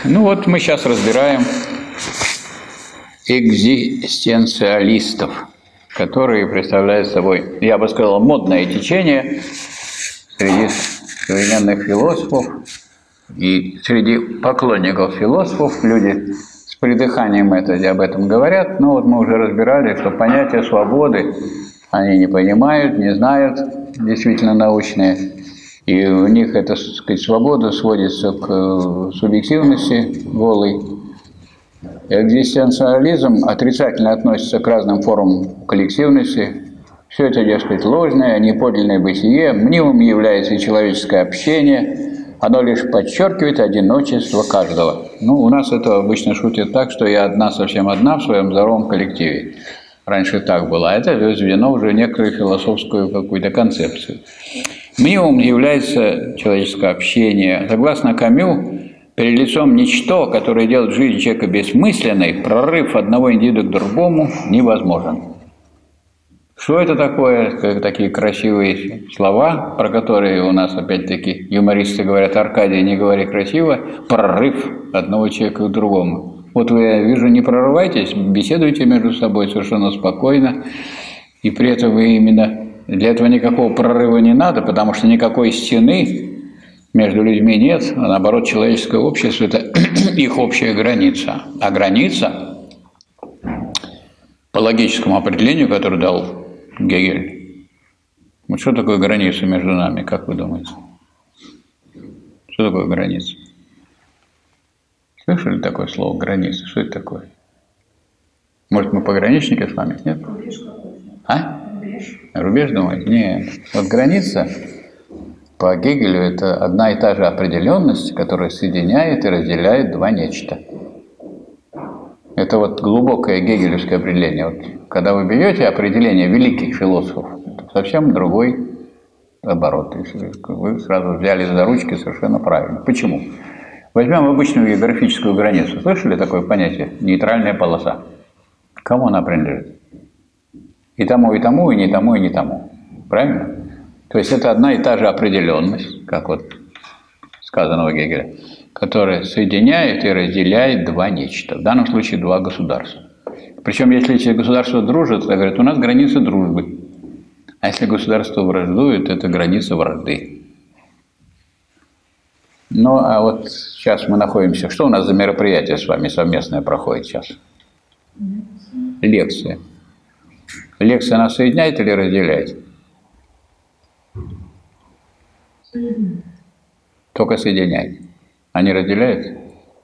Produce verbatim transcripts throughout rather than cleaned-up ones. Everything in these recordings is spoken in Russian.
Ну вот мы сейчас разбираем экзистенциалистов, которые представляют собой, я бы сказал, модное течение среди современных философов и среди поклонников философов. Люди с придыханием это, об этом говорят, но вот мы уже разбирали, что понятие свободы они не понимают, не знают, действительно научные. И у них эта, так сказать, свобода сводится к субъективности голой. Экзистенциализм отрицательно относится к разным формам коллективности. Все это, дескать, ложное, неподлинное бытие. Мнимым является и человеческое общение. Оно лишь подчеркивает одиночество каждого. Ну, у нас это обычно шутят так, что я одна, совсем одна в своем здоровом коллективе. Раньше так было. А это введено уже в некоторую философскую какую-то концепцию. Мнимым является человеческое общение. Согласно Камю, перед лицом ничто, которое делает жизнь человека бессмысленной, прорыв одного индивида к другому невозможен. Что это такое? Как такие красивые слова, про которые у нас опять-таки юмористы говорят: Аркадий, не говори красиво, прорыв одного человека к другому. Вот вы, я вижу, не прорывайтесь, беседуйте между собой совершенно спокойно, и при этом вы именно... Для этого никакого прорыва не надо, потому что никакой стены между людьми нет, а наоборот, человеческое общество – это их общая граница. А граница, по логическому определению, которое дал Гегель, вот что такое граница между нами, как вы думаете? Что такое граница? Слышали такое слово «граница»? Что это такое? Может, мы пограничники с вами? Нет? Рубеж какой-то. А? Рубеж. Рубеж, думаете? Нет. Вот граница по Гегелю – это одна и та же определенность, которая соединяет и разделяет два нечто. Это вот глубокое гегелевское определение. Вот, когда вы берете определение великих философов, совсем другой оборот. Вы сразу взяли за ручки совершенно правильно. Почему? Возьмем обычную географическую границу. Слышали такое понятие? Нейтральная полоса. Кому она принадлежит? И тому, и тому, и не тому, и не тому. Правильно? То есть это одна и та же определенность, как вот сказано у Гегеля, которая соединяет и разделяет два нечто. В данном случае два государства. Причем, если эти государства дружат, то говорят, у нас граница дружбы. А если государство враждует, это граница вражды. Ну, а вот сейчас мы находимся... Что у нас за мероприятие с вами совместное проходит сейчас? Лекция. Лекция нас соединяет или разделяет? Соединяет. Только соединяет. А не разделяет?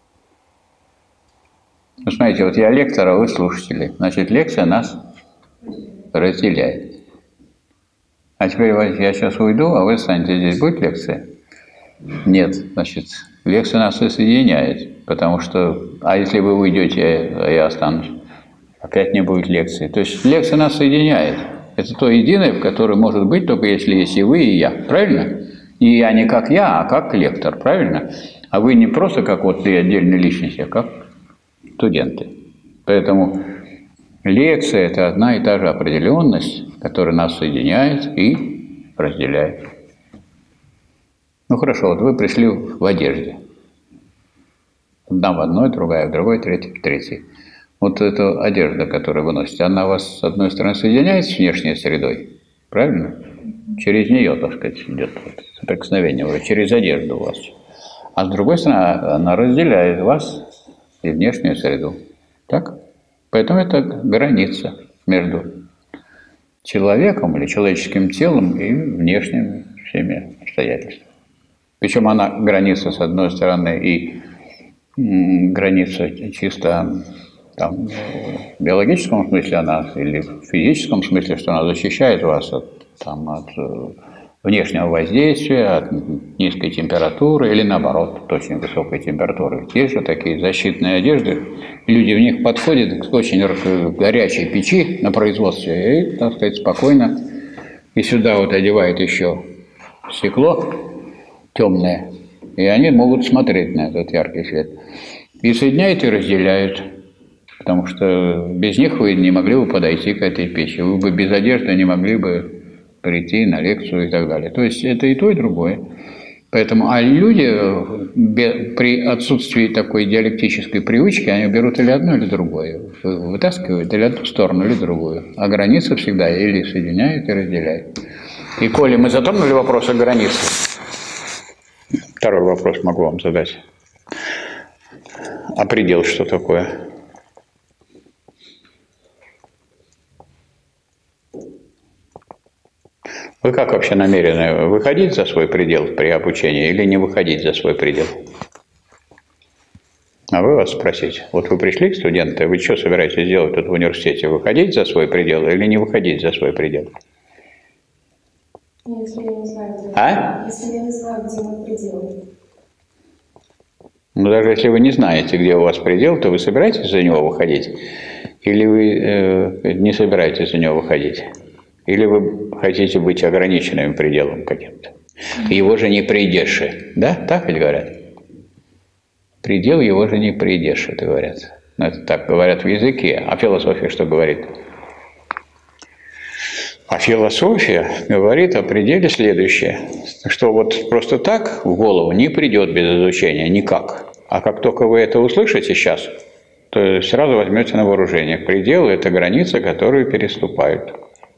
Ну, смотрите, вот я лектор, а вы слушатели. Значит, лекция нас разделяет. А теперь я сейчас уйду, а вы станете здесь. Будет лекция? Нет. Значит, лекция нас и соединяет. Потому что... А если вы уйдете, а я останусь? Опять не будет лекции. То есть лекция нас соединяет. Это то единое, которое может быть только если есть и вы, и я. Правильно? И я не как я, а как лектор. Правильно? А вы не просто как вот ты отдельная личность, а как студенты. Поэтому лекция – это одна и та же определенность, которая нас соединяет и разделяет. Ну хорошо, вот вы пришли в одежде. Одна в одной, другая в другой, третья в третьей. Вот эта одежда, которую вы носите, она вас, с одной стороны, соединяет с внешней средой, правильно? Через нее, так сказать, идет вот соприкосновение уже, через одежду у вас. А с другой стороны, она разделяет вас и внешнюю среду. Так? Поэтому это граница между человеком или человеческим телом и внешними всеми обстоятельствами. Причем она граница, с одной стороны, и граница чисто... Там, в биологическом смысле она, или в физическом смысле, что она защищает вас от, там, от внешнего воздействия, от низкой температуры, или наоборот, от очень высокой температуры. Есть же такие защитные одежды, люди в них подходят к очень горячей печи на производстве и, так сказать, спокойно, и сюда вот одевают еще стекло темное, и они могут смотреть на этот яркий свет. И соединяют и разделяют. Потому что без них вы не могли бы подойти к этой печи, вы бы без одежды не могли бы прийти на лекцию и так далее. То есть это и то, и другое. Поэтому, а люди при отсутствии такой диалектической привычки, они берут или одно, или другое. Вытаскивают или одну сторону, или другую. А граница всегда или соединяет, и разделяет. И коли мы затронули вопрос о границе, второй вопрос могу вам задать. А предел что такое? Вы как вообще намерены? Выходить за свой предел при обучении или не выходить за свой предел? А вы вас спросить. Вот вы пришли, студенты, вы что собираетесь делать тут в университете? Выходить за свой предел или не выходить за свой предел? Если я не знаю, где, а? если я не знаю, где мой предел. Ну, даже если вы не знаете, где у вас предел, то вы собираетесь за него выходить? Или вы э, не собираетесь за него выходить? Или вы хотите быть ограниченным пределом каким-то? Его же не придешь, да? Так ведь говорят? Предел его же не придешь, это говорят. Ну, это так говорят в языке. А философия что говорит? А философия говорит о пределе следующее, что вот просто так в голову не придет без изучения никак. А как только вы это услышите сейчас, то сразу возьмете на вооружение. Предел – это граница, которую переступают.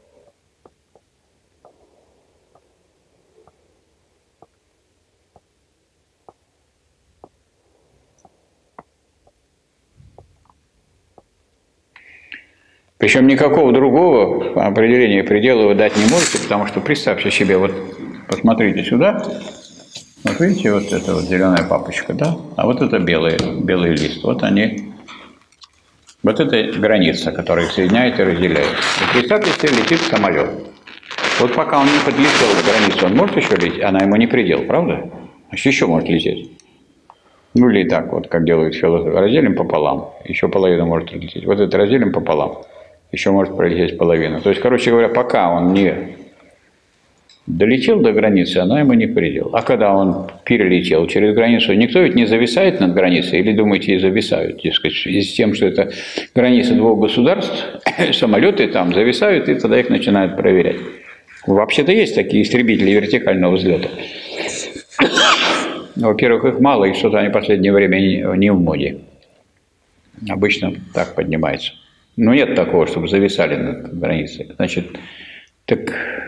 Причем никакого другого определения предела вы дать не можете, потому что представьте себе, вот посмотрите сюда, вот видите, вот это вот зеленая папочка, да, а вот это белый, белый лист, вот они, вот это граница, которая их соединяет и разделяет. И представьте себе, летит самолет. Вот пока он не подлетел к границе, он может еще лететь, она ему не предел, правда? Значит, еще может лететь. Ну или так вот, как делают философы, разделим пополам, еще половину может лететь. Вот это разделим пополам. Еще может пролететь половину. То есть, короче говоря, пока он не долетел до границы, она ему не предел. А когда он перелетел через границу, никто ведь не зависает над границей, или думаете, и зависают, дескать, с тем, что это граница двух государств, самолеты там зависают, и тогда их начинают проверять. Вообще-то есть такие истребители вертикального взлета. Во-первых, их мало, и что-то они в последнее время не, не в моде. Обычно так поднимается. Но нет такого, чтобы зависали над границей. Значит, так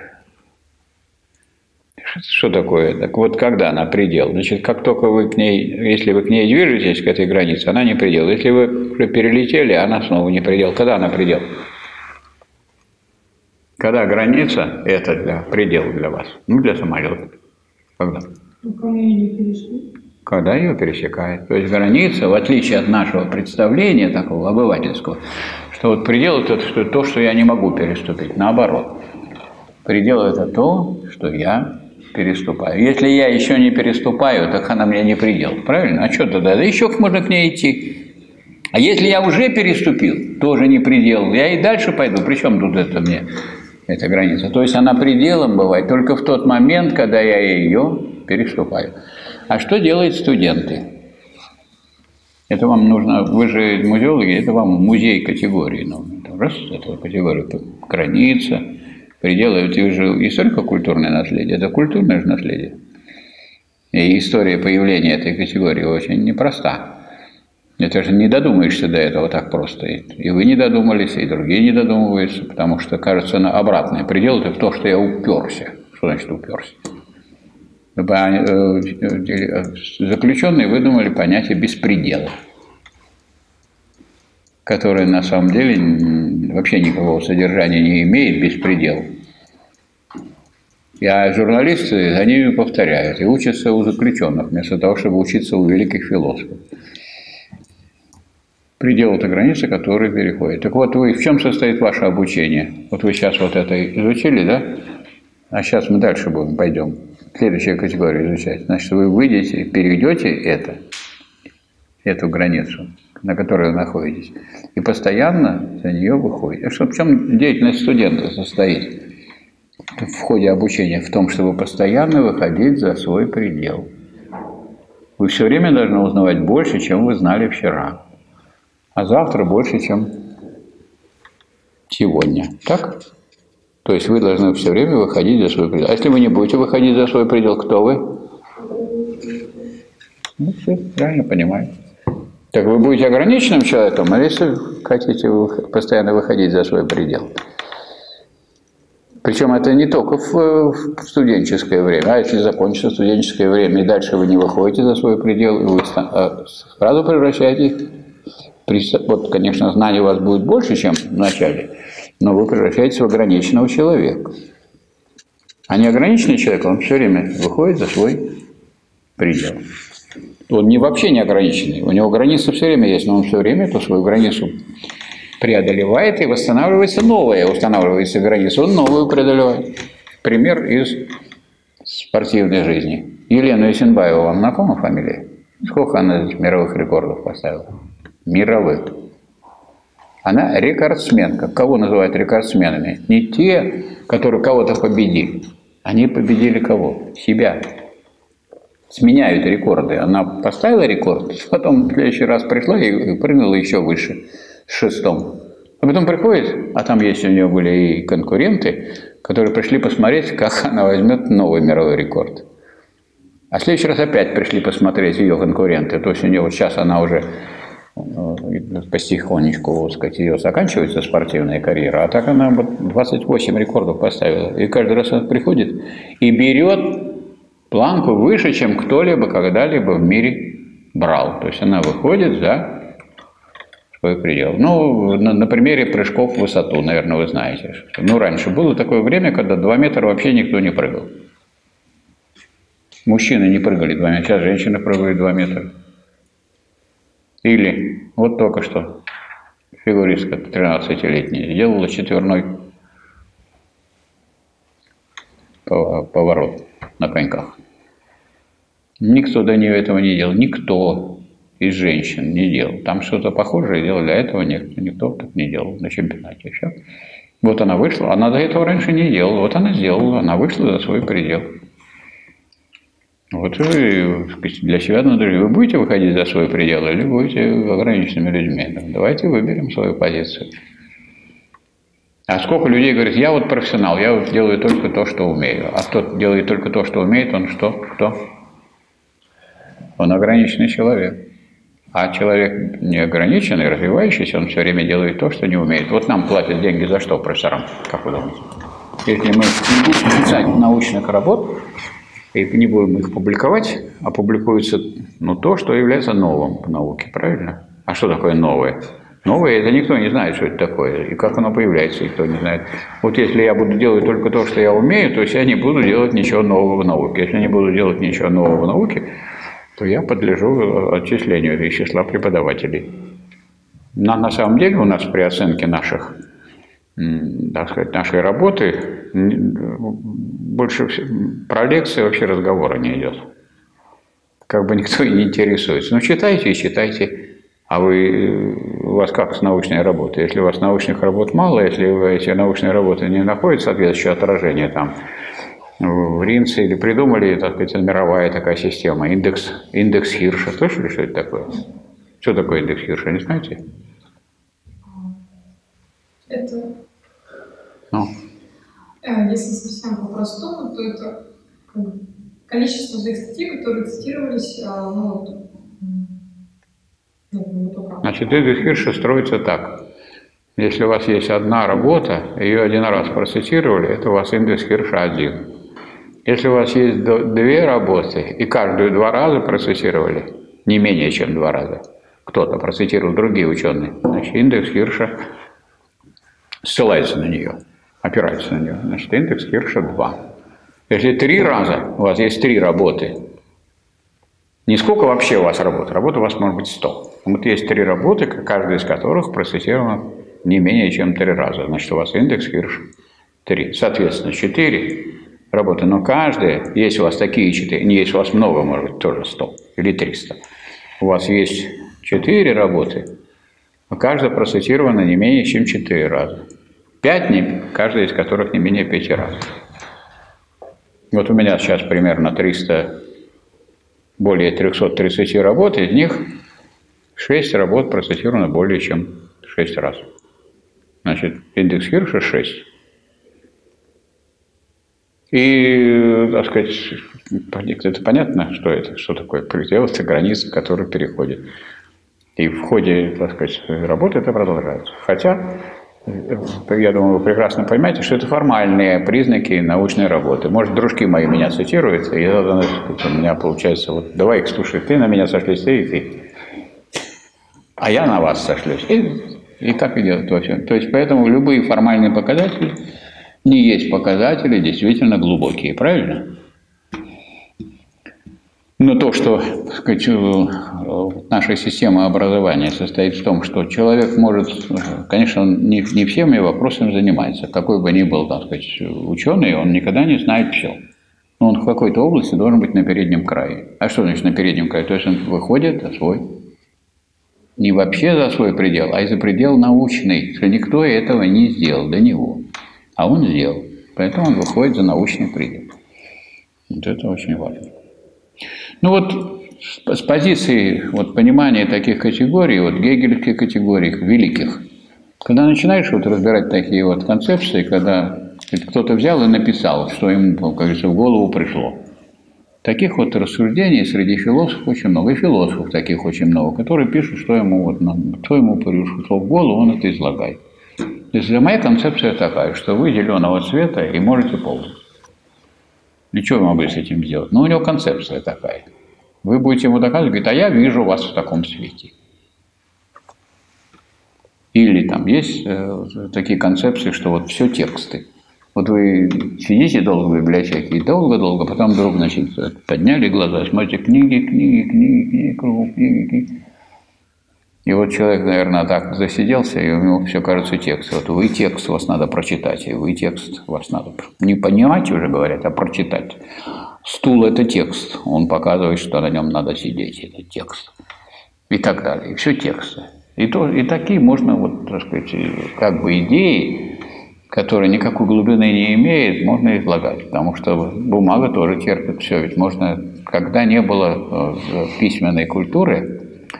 что такое? Так вот, когда она предел? Значит, как только вы к ней, если вы к ней движетесь, к этой границе, она не предел. Если вы уже перелетели, она снова не предел. Когда она предел? Когда граница – это для, предел для вас, ну, для самолета. Когда? Пока я не перешли. Когда ее пересекает. То есть граница, в отличие от нашего представления, такого обывательского, что вот предел – это что, то, что я не могу переступить. Наоборот. Предел – это то, что я переступаю. Если я еще не переступаю, так она мне не предел. Правильно? А что тогда? Да еще можно к ней идти. А если я уже переступил, тоже не предел. Я и дальше пойду. Причем тут это мне, эта граница? То есть она пределом бывает только в тот момент, когда я ее переступаю. А что делают студенты? Это вам нужно, вы же музеологи, это вам музей категории нужно. Раз, это категория граница, пределы, это же историко-культурное наследие, это культурное же наследие. И история появления этой категории очень непроста. Это же не додумаешься до этого так просто. И вы не додумались, и другие не додумываются, потому что, кажется, на обратное. Предел – это то, что я уперся. Что значит уперся? Заключенные выдумали понятие беспредела, которое на самом деле вообще никакого содержания не имеет, беспредел. А журналисты за ними повторяют и учатся у заключенных, вместо того, чтобы учиться у великих философов. Предел – это граница, которую переходит. Так вот, вы, в чем состоит ваше обучение? Вот вы сейчас вот это изучили, да? А сейчас мы дальше будем, пойдем. Следующую категорию изучать. Значит, вы выйдете, перейдете это, эту границу, на которой вы находитесь, и постоянно за нее выходите. Что, в чем деятельность студента состоит в ходе обучения? В том, чтобы постоянно выходить за свой предел. Вы все время должны узнавать больше, чем вы знали вчера. А завтра больше, чем сегодня. Так? То есть вы должны все время выходить за свой предел. А если вы не будете выходить за свой предел, кто вы? Ну, все правильно понимаете. Так вы будете ограниченным человеком, а если хотите вы постоянно выходить за свой предел? Причем это не только в, в студенческое время, а если закончится студенческое время, и дальше вы не выходите за свой предел, и вы сразу превращаетесь, вот, конечно, знаний у вас будет больше, чем в начале, но вы превращаетесь в ограниченного человека. А неограниченный человек, он все время выходит за свой предел. Он не вообще не ограниченный, у него граница все время есть, но он все время эту свою границу преодолевает, и восстанавливается новая, устанавливается граница, он новую преодолевает. Пример из спортивной жизни. Елена Исенбаева, вам знакома фамилия? Сколько она мировых рекордов поставила? Мировых. Она рекордсменка. Кого называют рекордсменами? Не те, которые кого-то победили. Они победили кого? Себя. Сменяют рекорды. Она поставила рекорд, потом в следующий раз пришла и прыгнула еще выше. С шестом. А потом приходит, а там есть у нее были и конкуренты, которые пришли посмотреть, как она возьмет новый мировой рекорд. А в следующий раз опять пришли посмотреть ее конкуренты. То есть у нее вот сейчас она уже потихонечку, вот сказать, ее заканчивается спортивная карьера, а так она двадцать восемь рекордов поставила. И каждый раз она приходит и берет планку выше, чем кто-либо когда-либо в мире брал. То есть она выходит за свой предел. Ну, на, на примере прыжков в высоту, наверное, вы знаете. Что, ну, раньше было такое время, когда два метра вообще никто не прыгал. Мужчины не прыгали два метра, сейчас женщины прыгают два метра. Или, вот только что, фигуристка тринадцатилетняя сделала четверной поворот на коньках. Никто до нее этого не делал, никто из женщин не делал. Там что-то похожее делали, для этого никто, никто так не делал на чемпионате. Все. Вот она вышла, она до этого раньше не делала, вот она сделала, она вышла за свой предел. Вот вы для себя надо, вы будете выходить за свой предел или будете ограниченными людьми. Давайте выберем свою позицию. А сколько людей говорит, я вот профессионал, я вот делаю только то, что умею. А тот делает только то, что умеет, он что? Кто? Он ограниченный человек. А человек неограниченный, развивающийся, он все время делает то, что не умеет. Вот нам платят деньги за что профессорам, как вы думаете? Если мы не будем писать научных работ, и не будем их публиковать, а публикуется ну, то, что является новым в науке, правильно? А что такое новое? Новое – это никто не знает, что это такое, и как оно появляется, никто не знает. Вот если я буду делать только то, что я умею, то есть я не буду делать ничего нового в науке. Если не буду делать ничего нового в науке, то я подлежу отчислению из числа преподавателей. На, на самом деле у нас при оценке наших, так сказать, нашей работы больше про лекции вообще разговора не идет. Как бы никто и не интересуется. Ну, читайте и читайте. А вы, у вас как с научной работой? Если у вас научных работ мало, если вы эти научные работы не находят соответствующее отражение там, в Ринце или придумали, так сказать, мировая такая система, индекс, индекс Хирша. Слышали, что это такое? Что такое индекс Хирша, не знаете? Это, ну. если совсем по-простому, то это количество своих статей, которые цитировались, ну, вот, Значит, индекс Хирша строится так. Если у вас есть одна работа, ее один раз процитировали, это у вас индекс Хирша один. Если у вас есть две работы, и каждую два раза процитировали, не менее чем два раза, кто-то процитировал, другие ученые, значит, индекс Хирша ссылается на нее, опирается на нее, значит, индекс Хирша два. Если три раза, у вас есть три работы, не сколько вообще у вас работ, работ у вас может быть сто. Вот есть три работы, каждая из которых процитирована не менее чем три раза, значит, у вас индекс Хирша три. Соответственно, четыре работы, но каждая, есть у вас такие четыре, не есть у вас много, может быть, тоже сто или триста. У вас есть четыре работы, а каждая процитирована не менее чем четыре раза. Пять, каждая из которых не менее пяти раз. Вот у меня сейчас примерно триста, более трёхсот тридцати работ, из них шесть работ процитировано более чем шесть раз. Значит, индекс Хирша шесть. И, так сказать, это понятно, что это, что такое предел, это граница, которую переходит. И в ходе, так сказать, работы это продолжается. Хотя, я думаю, вы прекрасно понимаете, что это формальные признаки научной работы. Может, дружки мои меня цитируют, и у меня получается, вот давай их слушай, ты на меня сошлись, ты и ты. А я на вас сошлюсь. И, и так идет во всем. То есть, поэтому любые формальные показатели не есть показатели действительно глубокие, правильно? Но то, что, так сказать, наша система образования состоит в том, что человек может, конечно, он не, не всеми вопросами занимается. Какой бы ни был, так сказать, ученый, он никогда не знает все. Но он в какой-то области должен быть на переднем крае. А что значит на переднем крае? То есть он выходит за свой, не вообще за свой предел, а и за предел научный, что никто этого не сделал до него. А он сделал. Поэтому он выходит за научный предел. Вот это очень важно. Ну вот с позиции вот, понимания таких категорий, вот гегельских категорий, великих, когда начинаешь вот разбирать такие вот концепции, когда кто-то взял и написал, что ему, как говорится, в голову пришло. Таких вот рассуждений среди философов очень много, и философов таких очень много, которые пишут, что ему, вот, что ему пришло в голову, он это излагает. То есть для моей концепция такая, что вы зеленого цвета и можете ползать. И что я могу с этим сделать? Ну, у него концепция такая. Вы будете ему доказывать, говорит, а я вижу вас в таком свете. Или там есть э, такие концепции, что вот все тексты. Вот вы сидите долго в библиотеке, и долго-долго, потом вдруг, значит, подняли глаза, смотрите, книги, книги, книги, книги, кругом книги, книги. И вот человек, наверное, так засиделся, и у него все кажется текст. Вот вы текст, вас надо прочитать, и вы текст, вас надо не понимать уже, говорят, а прочитать. Стул – это текст, он показывает, что на нем надо сидеть, это текст. И так далее, и все тексты. И, то, и такие можно, вот, так сказать, как бы идеи, которые никакой глубины не имеют, можно излагать, потому что бумага тоже терпит все. Ведь можно, когда не было письменной культуры,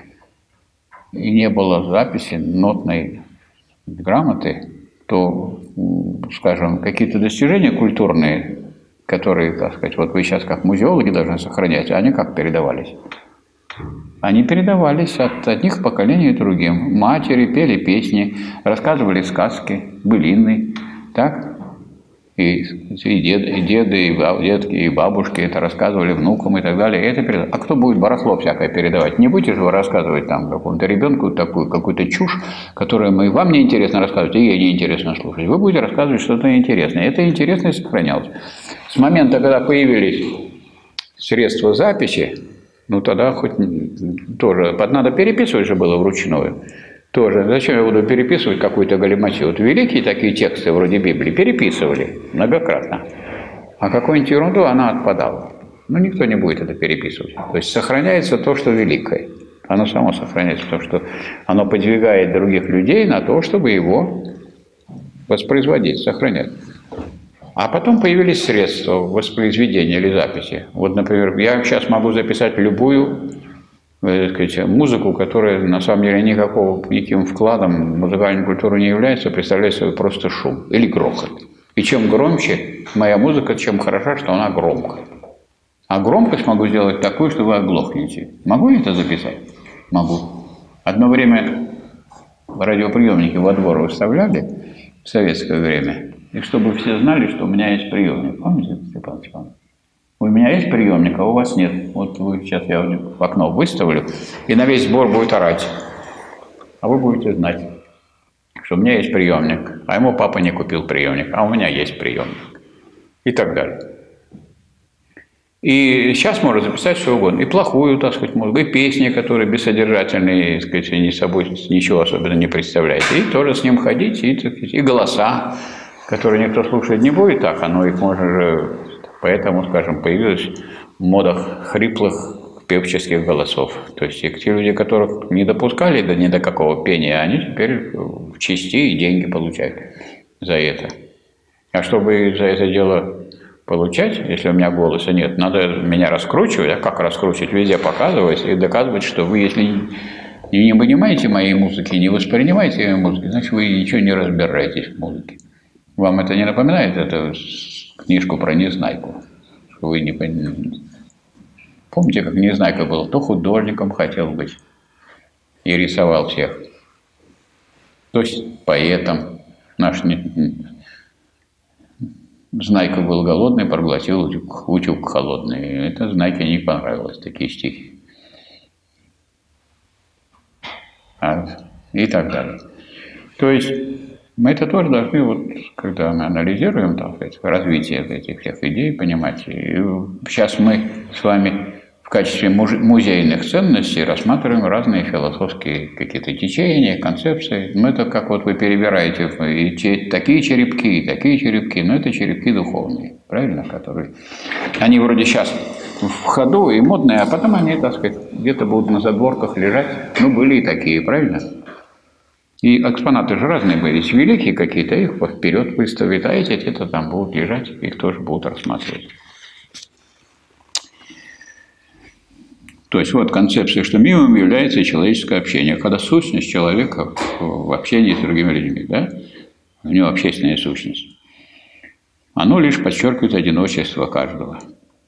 и не было записи нотной грамоты, то, скажем, какие-то достижения культурные, которые, так сказать, вот вы сейчас как музеологи должны сохранять, они как передавались? Они передавались от одних поколений к другим. Матери пели песни, рассказывали сказки, былины, так? И, и, дед, и деды, и дедки, и бабушки это рассказывали внукам и так далее. И это перед... А кто будет барахло всякое передавать? Не будете же вы рассказывать там какому-то ребенку такую какую-то чушь, которую мы, вам не интересно рассказывать, и ей не интересно слушать. Вы будете рассказывать что-то интересное. Это интересно сохранялось. С момента, когда появились средства записи, ну тогда хоть тоже, надо переписывать же было вручную. Тоже. Зачем я буду переписывать какую-то галиматью? Вот великие такие тексты, вроде Библии, переписывали многократно. А какую-нибудь ерунду она отпадала. Ну, никто не будет это переписывать. То есть сохраняется то, что великое. Оно само сохраняется, потому что оно подвигает других людей на то, чтобы его воспроизводить, сохранять. А потом появились средства воспроизведения или записи. Вот, например, я сейчас могу записать любую, так сказать, музыку, которая на самом деле никакого, никаким вкладом в музыкальную культуру не является, представляет собой просто шум или грохот. И чем громче моя музыка, чем хороша, что она громкая. А громкость могу сделать такую, что вы оглохнете. Могу я это записать? Могу. Одно время радиоприемники во двор выставляли в советское время, и чтобы все знали, что у меня есть приемник. Помните, Степан Степанович? У меня есть приемник, а у вас нет. Вот вы сейчас я в окно выставлю, и на весь двор будет орать. А вы будете знать, что у меня есть приемник, а ему папа не купил приемник, а у меня есть приемник. И так далее. И сейчас можно записать что угодно. И плохую, так сказать, музыку, и песни, которые бессодержательные, так сказать, ни собой ничего особенно не представляют. И тоже с ним ходить, и, так сказать, и голоса, которые никто слушать не будет, так, оно их можно же... Поэтому, скажем, появилась мода хриплых певческих голосов. То есть те люди, которых не допускали до ни до какого пения, они теперь в чести и деньги получают за это. А чтобы за это дело получать, если у меня голоса нет, надо меня раскручивать. А как раскручивать? Везде показывать и доказывать, что вы, если не понимаете моей музыки, не воспринимаете моей музыки, значит, вы ничего не разбираетесь в музыке. Вам это не напоминает? Это книжку про Незнайку. Вы не понимаете. Помните, как Незнайка был? То художником хотел быть и рисовал всех, то есть поэтом. Наш Знайка был голодный, проглотил утюг, утюг холодный. Это Знайке не понравилось, такие стихи. А, и так далее. То есть мы это тоже должны, вот, когда мы анализируем, так сказать, развитие этих всех идей, понимать. И сейчас мы с вами в качестве музейных ценностей рассматриваем разные философские какие-то течения, концепции. Ну, это как вот вы перебираете и те, такие черепки, и такие черепки, но это черепки духовные, правильно? Которые, они вроде сейчас в ходу и модные, а потом они, так сказать, где-то будут на задворках лежать. Ну, были и такие, правильно? И экспонаты же разные были. Есть великие какие-то, их вперед выставят, а эти где-то там будут лежать, их тоже будут рассматривать. То есть вот концепция, что мимом является человеческое общение, когда сущность человека в общении с другими людьми, да, у него общественная сущность, оно лишь подчеркивает одиночество каждого.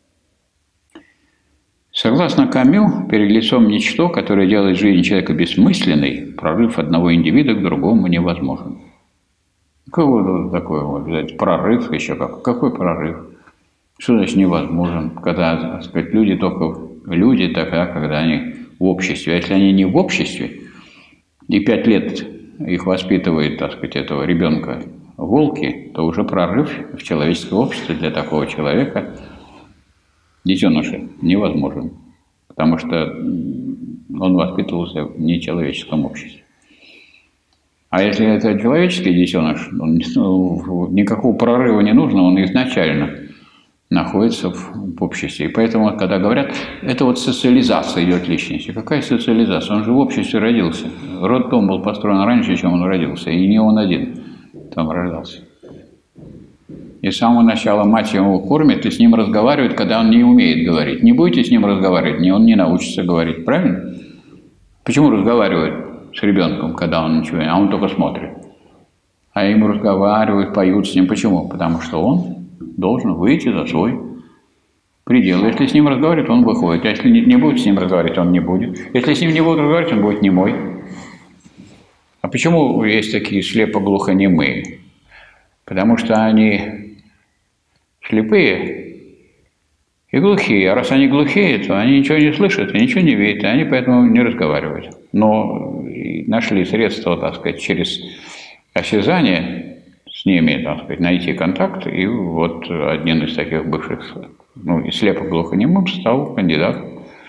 Согласно Камю, перед лицом ничто, которое делает жизнь человека бессмысленной, прорыв одного индивида к другому невозможен. Какой вот такой вот прорыв еще? Какой прорыв? Что значит невозможен? Когда, так сказать, люди только люди тогда, когда они в обществе. А если они не в обществе, и пять лет их воспитывает, так сказать, этого ребенка волки, то уже прорыв в человеческое общество для такого человека, детеныша, невозможен. Потому что он воспитывался в нечеловеческом обществе. А если это человеческий детеныш, он, ну, никакого прорыва не нужно, он изначально находится в, в обществе. И поэтому, когда говорят, это вот социализация идет личности. Какая социализация? Он же в обществе родился. Роддом был построен раньше, чем он родился. И не он один там рождался. И с самого начала мать его кормит и с ним разговаривает, когда он не умеет говорить. Не будете с ним разговаривать, он не научится говорить. Правильно? Почему разговаривают с ребенком, когда он ничего не... А он только смотрит. А ему разговаривают, поют с ним. Почему? Потому что он должен выйти за свой предел. Если с ним разговаривать, он выходит. А если не будет с ним разговаривать, он не будет. Если с ним не будут разговаривать, он будет немой. А почему есть такие слепо-глухонемые? Потому что они слепые и глухие. А раз они глухие, то они ничего не слышат и ничего не видят, и они поэтому не разговаривают. Но нашли средства, так сказать, через осязание с ними, так сказать, найти контакт, и вот один из таких бывших, ну, и слепо-глухонемым стал кандидат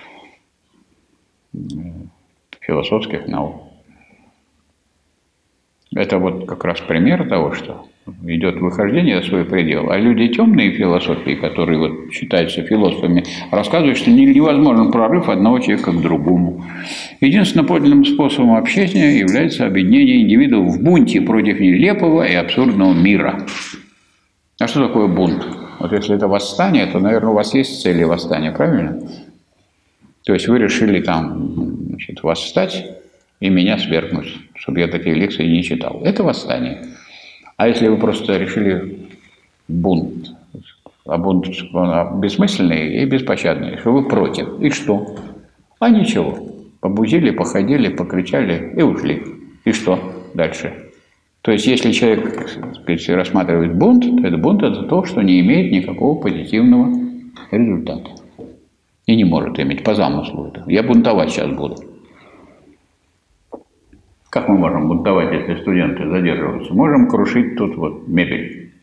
философских наук. Это вот как раз пример того, что идет выхождение за свой предел, а люди темные философии, которые вот считаются философами, рассказывают, что невозможен прорыв одного человека к другому. Единственным подлинным способом общения является объединение индивидуумов в бунте против нелепого и абсурдного мира. А что такое бунт? Вот если это восстание, то, наверное, у вас есть цели восстания, правильно? То есть вы решили там, значит, восстать и меня свергнуть, чтобы я такие лекции не читал. Это восстание. А если вы просто решили бунт, а бунт бессмысленный и беспощадный, что вы против, и что? А ничего. Побудили, походили, покричали и ушли. И что дальше? То есть, если человек, так сказать, рассматривает бунт, то это бунт – это то, что не имеет никакого позитивного результата. И не может иметь по замыслу. Я бунтовать сейчас буду. Как мы можем бунтовать, если студенты задерживаются? Можем крушить тут вот мебель.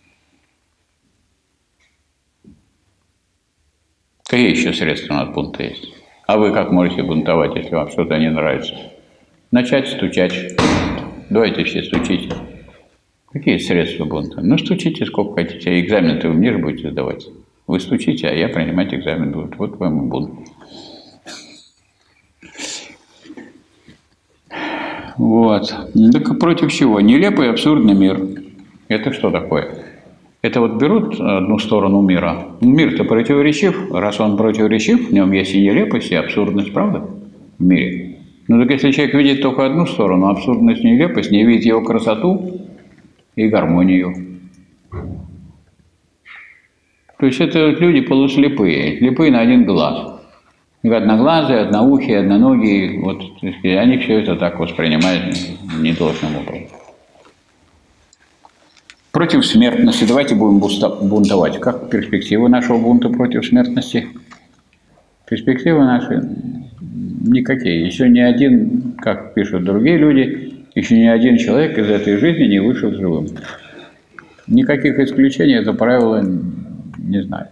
Какие еще средства от бунта есть? А вы как можете бунтовать, если вам что-то не нравится? Начать стучать. Давайте все стучите. Какие средства бунта? Ну, стучите сколько хотите. Экзамен-то вы мне же будете сдавать. Вы стучите, а я принимать экзамен буду. Вот вам и бунт. Вот. Так против чего? Нелепый и абсурдный мир. Это что такое? Это вот берут одну сторону мира. Мир-то противоречив. Раз он противоречив, в нем есть и нелепость, и абсурдность, правда? В мире. Ну так если человек видит только одну сторону, абсурдность, нелепость, не видит его красоту и гармонию. То есть это люди полуслепые, слепые на один глаз. Одноглазые, одноухие, одноногие, вот, они все это так воспринимают недолжным образом. Против смертности. Давайте будем бунтовать. Как перспективы нашего бунта против смертности? Перспективы наши никакие. Еще ни один, как пишут другие люди, еще ни один человек из этой жизни не вышел живым. Никаких исключений это правило не знает.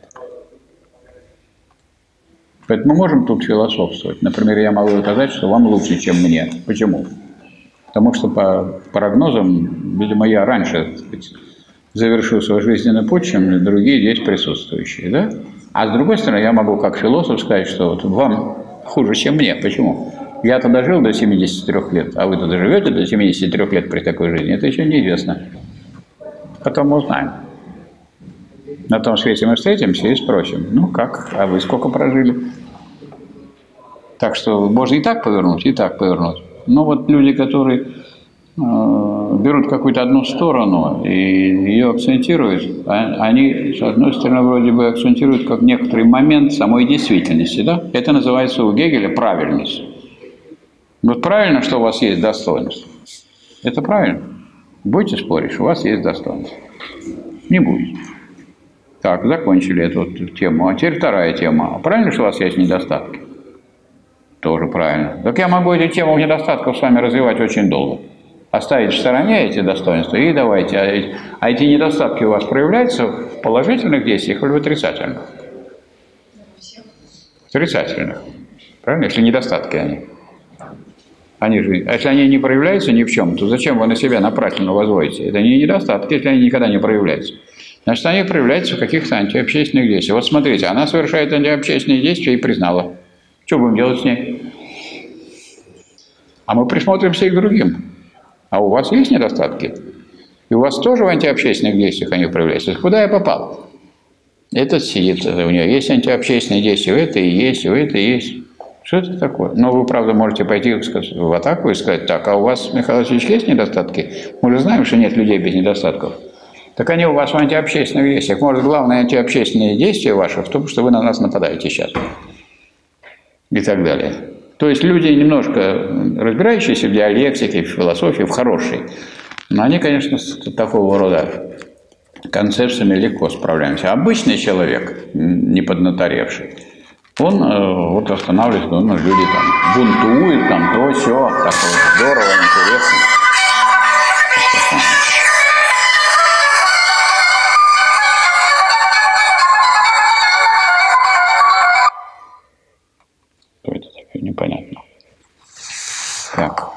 Поэтому мы можем тут философствовать. Например, я могу сказать, что вам лучше, чем мне. Почему? Потому что по прогнозам, видимо, я раньше, так сказать, завершу свой жизненный путь, чем другие здесь присутствующие. Да? А с другой стороны, я могу как философ сказать, что вот вам хуже, чем мне. Почему? Я-то дожил до семидесяти трёх лет, а вы-то доживете до семидесяти трёх лет при такой жизни. Это еще неизвестно. Потом узнаем. На том свете мы встретимся и спросим, ну как, а вы сколько прожили? Так что можно и так повернуть, и так повернуть. Но вот люди, которые э, берут какую-то одну сторону и ее акцентируют, они, с одной стороны, вроде бы акцентируют как некоторый момент самой действительности. Да? Это называется у Гегеля правильность. Вот правильно, что у вас есть достоинство. Это правильно. Будете спорить, что у вас есть достоинство. Не будете. Так, закончили эту вот тему. А теперь вторая тема. Правильно, что у вас есть недостатки? Тоже правильно. Так я могу эту тему недостатков с вами развивать очень долго. Оставить в стороне эти достоинства и давайте. А эти, а эти недостатки у вас проявляются в положительных действиях или в отрицательных? В отрицательных. Правильно? Если недостатки они. Они же, а если они не проявляются ни в чем, то зачем вы на себя направленно возводите? Это не недостатки, если они никогда не проявляются. Значит, они проявляются в каких-то антиобщественных действиях. Вот смотрите, она совершает антиобщественные действия и признала. Что будем делать с ней? А мы присмотримся и к другим. А у вас есть недостатки? И у вас тоже в антиобщественных действиях они проявляются. Куда я попал? Этот сидит, у него есть антиобщественные действия, у этого и есть, у этого и есть. Что это такое? Но вы, правда, можете пойти в атаку и сказать, так, а у вас, Михаил Васильевич, есть недостатки? Мы же знаем, что нет людей без недостатков. Так они у вас в антиобщественных действиях. Может, главное антиобщественное действие ваше в том, что вы на нас нападаете сейчас. И так далее. То есть люди, немножко разбирающиеся в диалектике, в философии, в хорошей, но они, конечно, с такого рода концепциями легко справляемся. Обычный человек, не поднаторевший, он э, вот останавливается, ну, люди там бунтуют, там то, все, так вот, здорово, интересно. Что это такое? Непонятно. Так.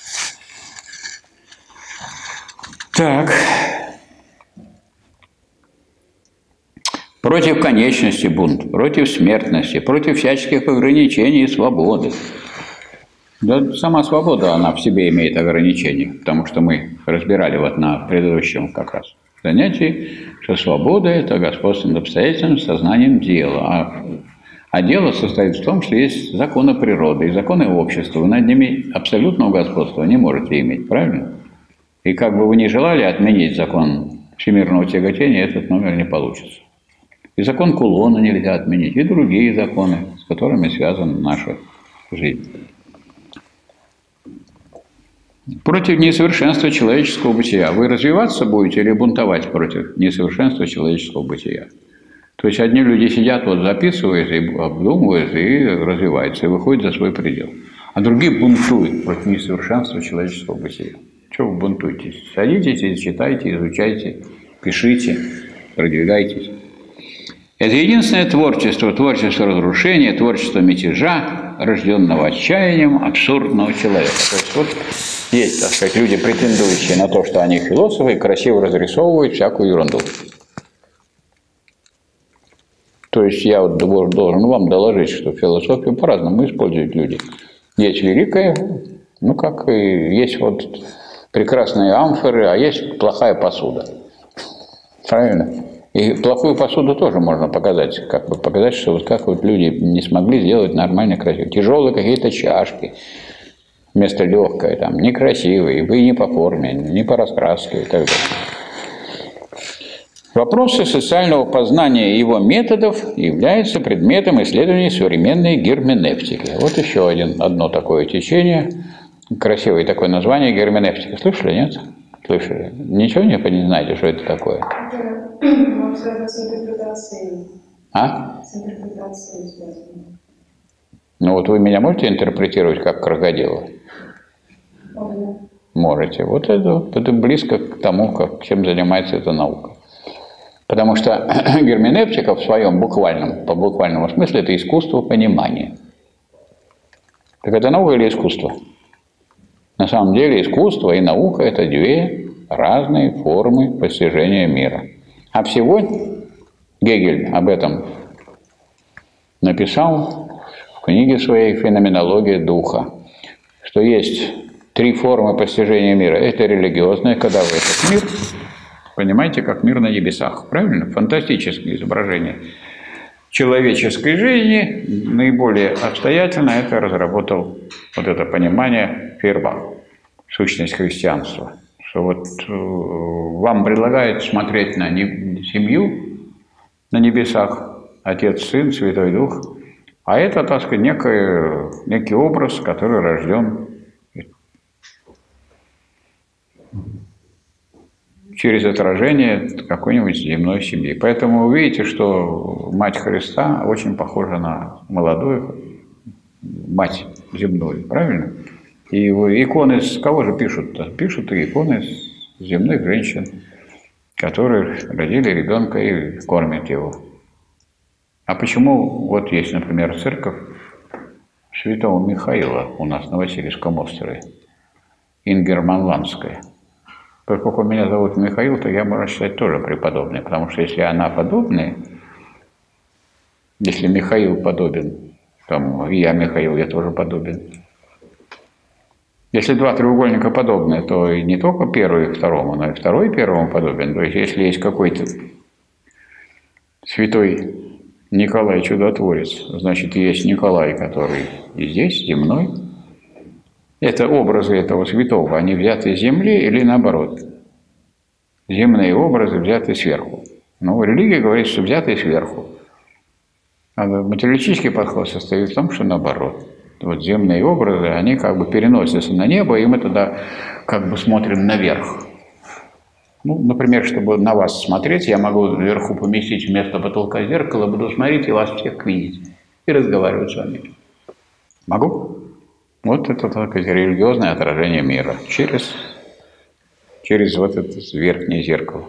Так. Против конечности бунт, против смертности, против всяческих ограничений и свободы. Да, сама свобода, она в себе имеет ограничения, потому что мы разбирали вот на предыдущем как раз занятии, что свобода – это господство над обстоятельством, сознанием дела. А, а дело состоит в том, что есть законы природы и законы общества. Вы над ними абсолютного господства не можете иметь, правильно? И как бы вы ни желали отменить закон всемирного тяготения, этот номер не получится. И закон Кулона нельзя отменить, и другие законы, с которыми связана наша жизнь. Против несовершенства человеческого бытия. Вы развиваться будете или бунтовать против несовершенства человеческого бытия? То есть одни люди сидят, вот записывают, и обдумывают, и развиваются, и выходят за свой предел. А другие бунтуют против несовершенства человеческого бытия. Чего вы бунтуете? Садитесь, читайте, изучайте, пишите, продвигайтесь. Это единственное творчество, творчество разрушения, творчество мятежа, рожденного отчаянием абсурдного человека. То есть вот есть, так сказать, люди, претендующие на то, что они философы, и красиво разрисовывают всякую ерунду. То есть я вот должен вам доложить, что философию по-разному используют люди. Есть великая, ну как и есть вот прекрасные амфоры, а есть плохая посуда. Правильно? И плохую посуду тоже можно показать, как бы показать, что вот как вот люди не смогли сделать нормально красиво. Тяжелые какие-то чашки, вместо легкой, там, некрасивые, вы не по форме, не по раскраске и так далее. Вопросы социального познания и его методов являются предметом исследований современной герменевтики. Вот еще один, одно такое течение, красивое такое название — герменевтика. Слышали, нет? Слышали? Ничего не, не знаете, что это такое? Это вам связано с интерпретацией. А? С интерпретацией связано. Ну вот вы меня можете интерпретировать как крокодила? Можно. Можете. Вот это, это близко к тому, как, чем занимается эта наука. Потому что герменевтика в своем буквальном, по буквальному смысле, это искусство понимания. Так это наука или искусство? На самом деле искусство и наука – это две разные формы постижения мира. А всего Гегель об этом написал в книге своей «Феноменология духа», что есть три формы постижения мира. Это религиозная, когда вы этот мир понимаете как мир на небесах. Правильно? Фантастическое изображение человеческой жизни. Наиболее обстоятельно это разработал вот это понимание Фейербах, сущность христианства. Что вот э, вам предлагают смотреть на не, семью на небесах, Отец, Сын, Святой Дух, а это, так сказать, некий, некий образ, который рожден через отражение какой-нибудь земной семьи. Поэтому вы видите, что Мать Христа очень похожа на молодую Мать земную, правильно? И иконы с кого же пишут-то? Пишут и иконы с земных женщин, которые родили ребенка и кормят его. А почему вот есть, например, церковь Святого Михаила у нас на Васильевском острове, Ингерманландская? Поскольку меня зовут Михаил, то я, можно считать, тоже преподобный, потому что если она подобная, если Михаил подобен, там и я Михаил, я тоже подобен. Если два треугольника подобные, то и не только первый и второму, но и второй первому подобен. То есть если есть какой-то святой Николай Чудотворец, значит, есть Николай, который и здесь, земной. Это образы этого святого, они взяты из земли или наоборот? Земные образы взяты сверху. Но религия говорит, что взяты сверху. А материалистический подход состоит в том, что наоборот. Вот земные образы, они как бы переносятся на небо, и мы тогда как бы смотрим наверх. Ну, например, чтобы на вас смотреть, я могу вверху поместить вместо потолка зеркало, буду смотреть и вас всех видеть. И разговаривать с вами. Могу? Вот это, так сказать, религиозное отражение мира через, через вот это верхнее зеркало.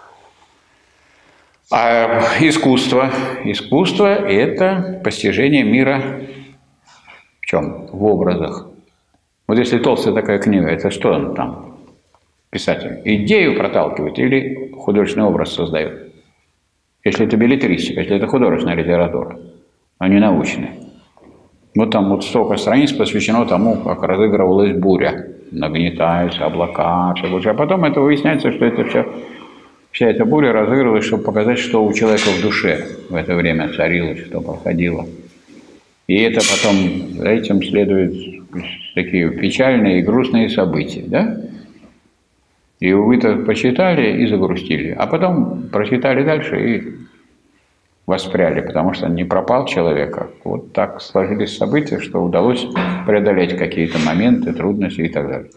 А искусство? Искусство – это постижение мира в чем? В образах. Вот если толстая такая книга, это что он там, писатель? Идею проталкивает или художественный образ создает? Если это беллетристика, если это художественная литература, а не научная. Вот там вот столько страниц посвящено тому, как разыгрывалась буря. Нагнетаются облака, все больше. А потом это выясняется, что это все, вся эта буря разыгрывалась, чтобы показать, что у человека в душе в это время царилось, что проходило. И это потом, за этим следуют такие печальные и грустные события, да? И вы-то почитали и загрустили, а потом прочитали дальше и воспряли, потому что не пропал человека. Вот так сложились события, что удалось преодолеть какие-то моменты, трудности и так далее.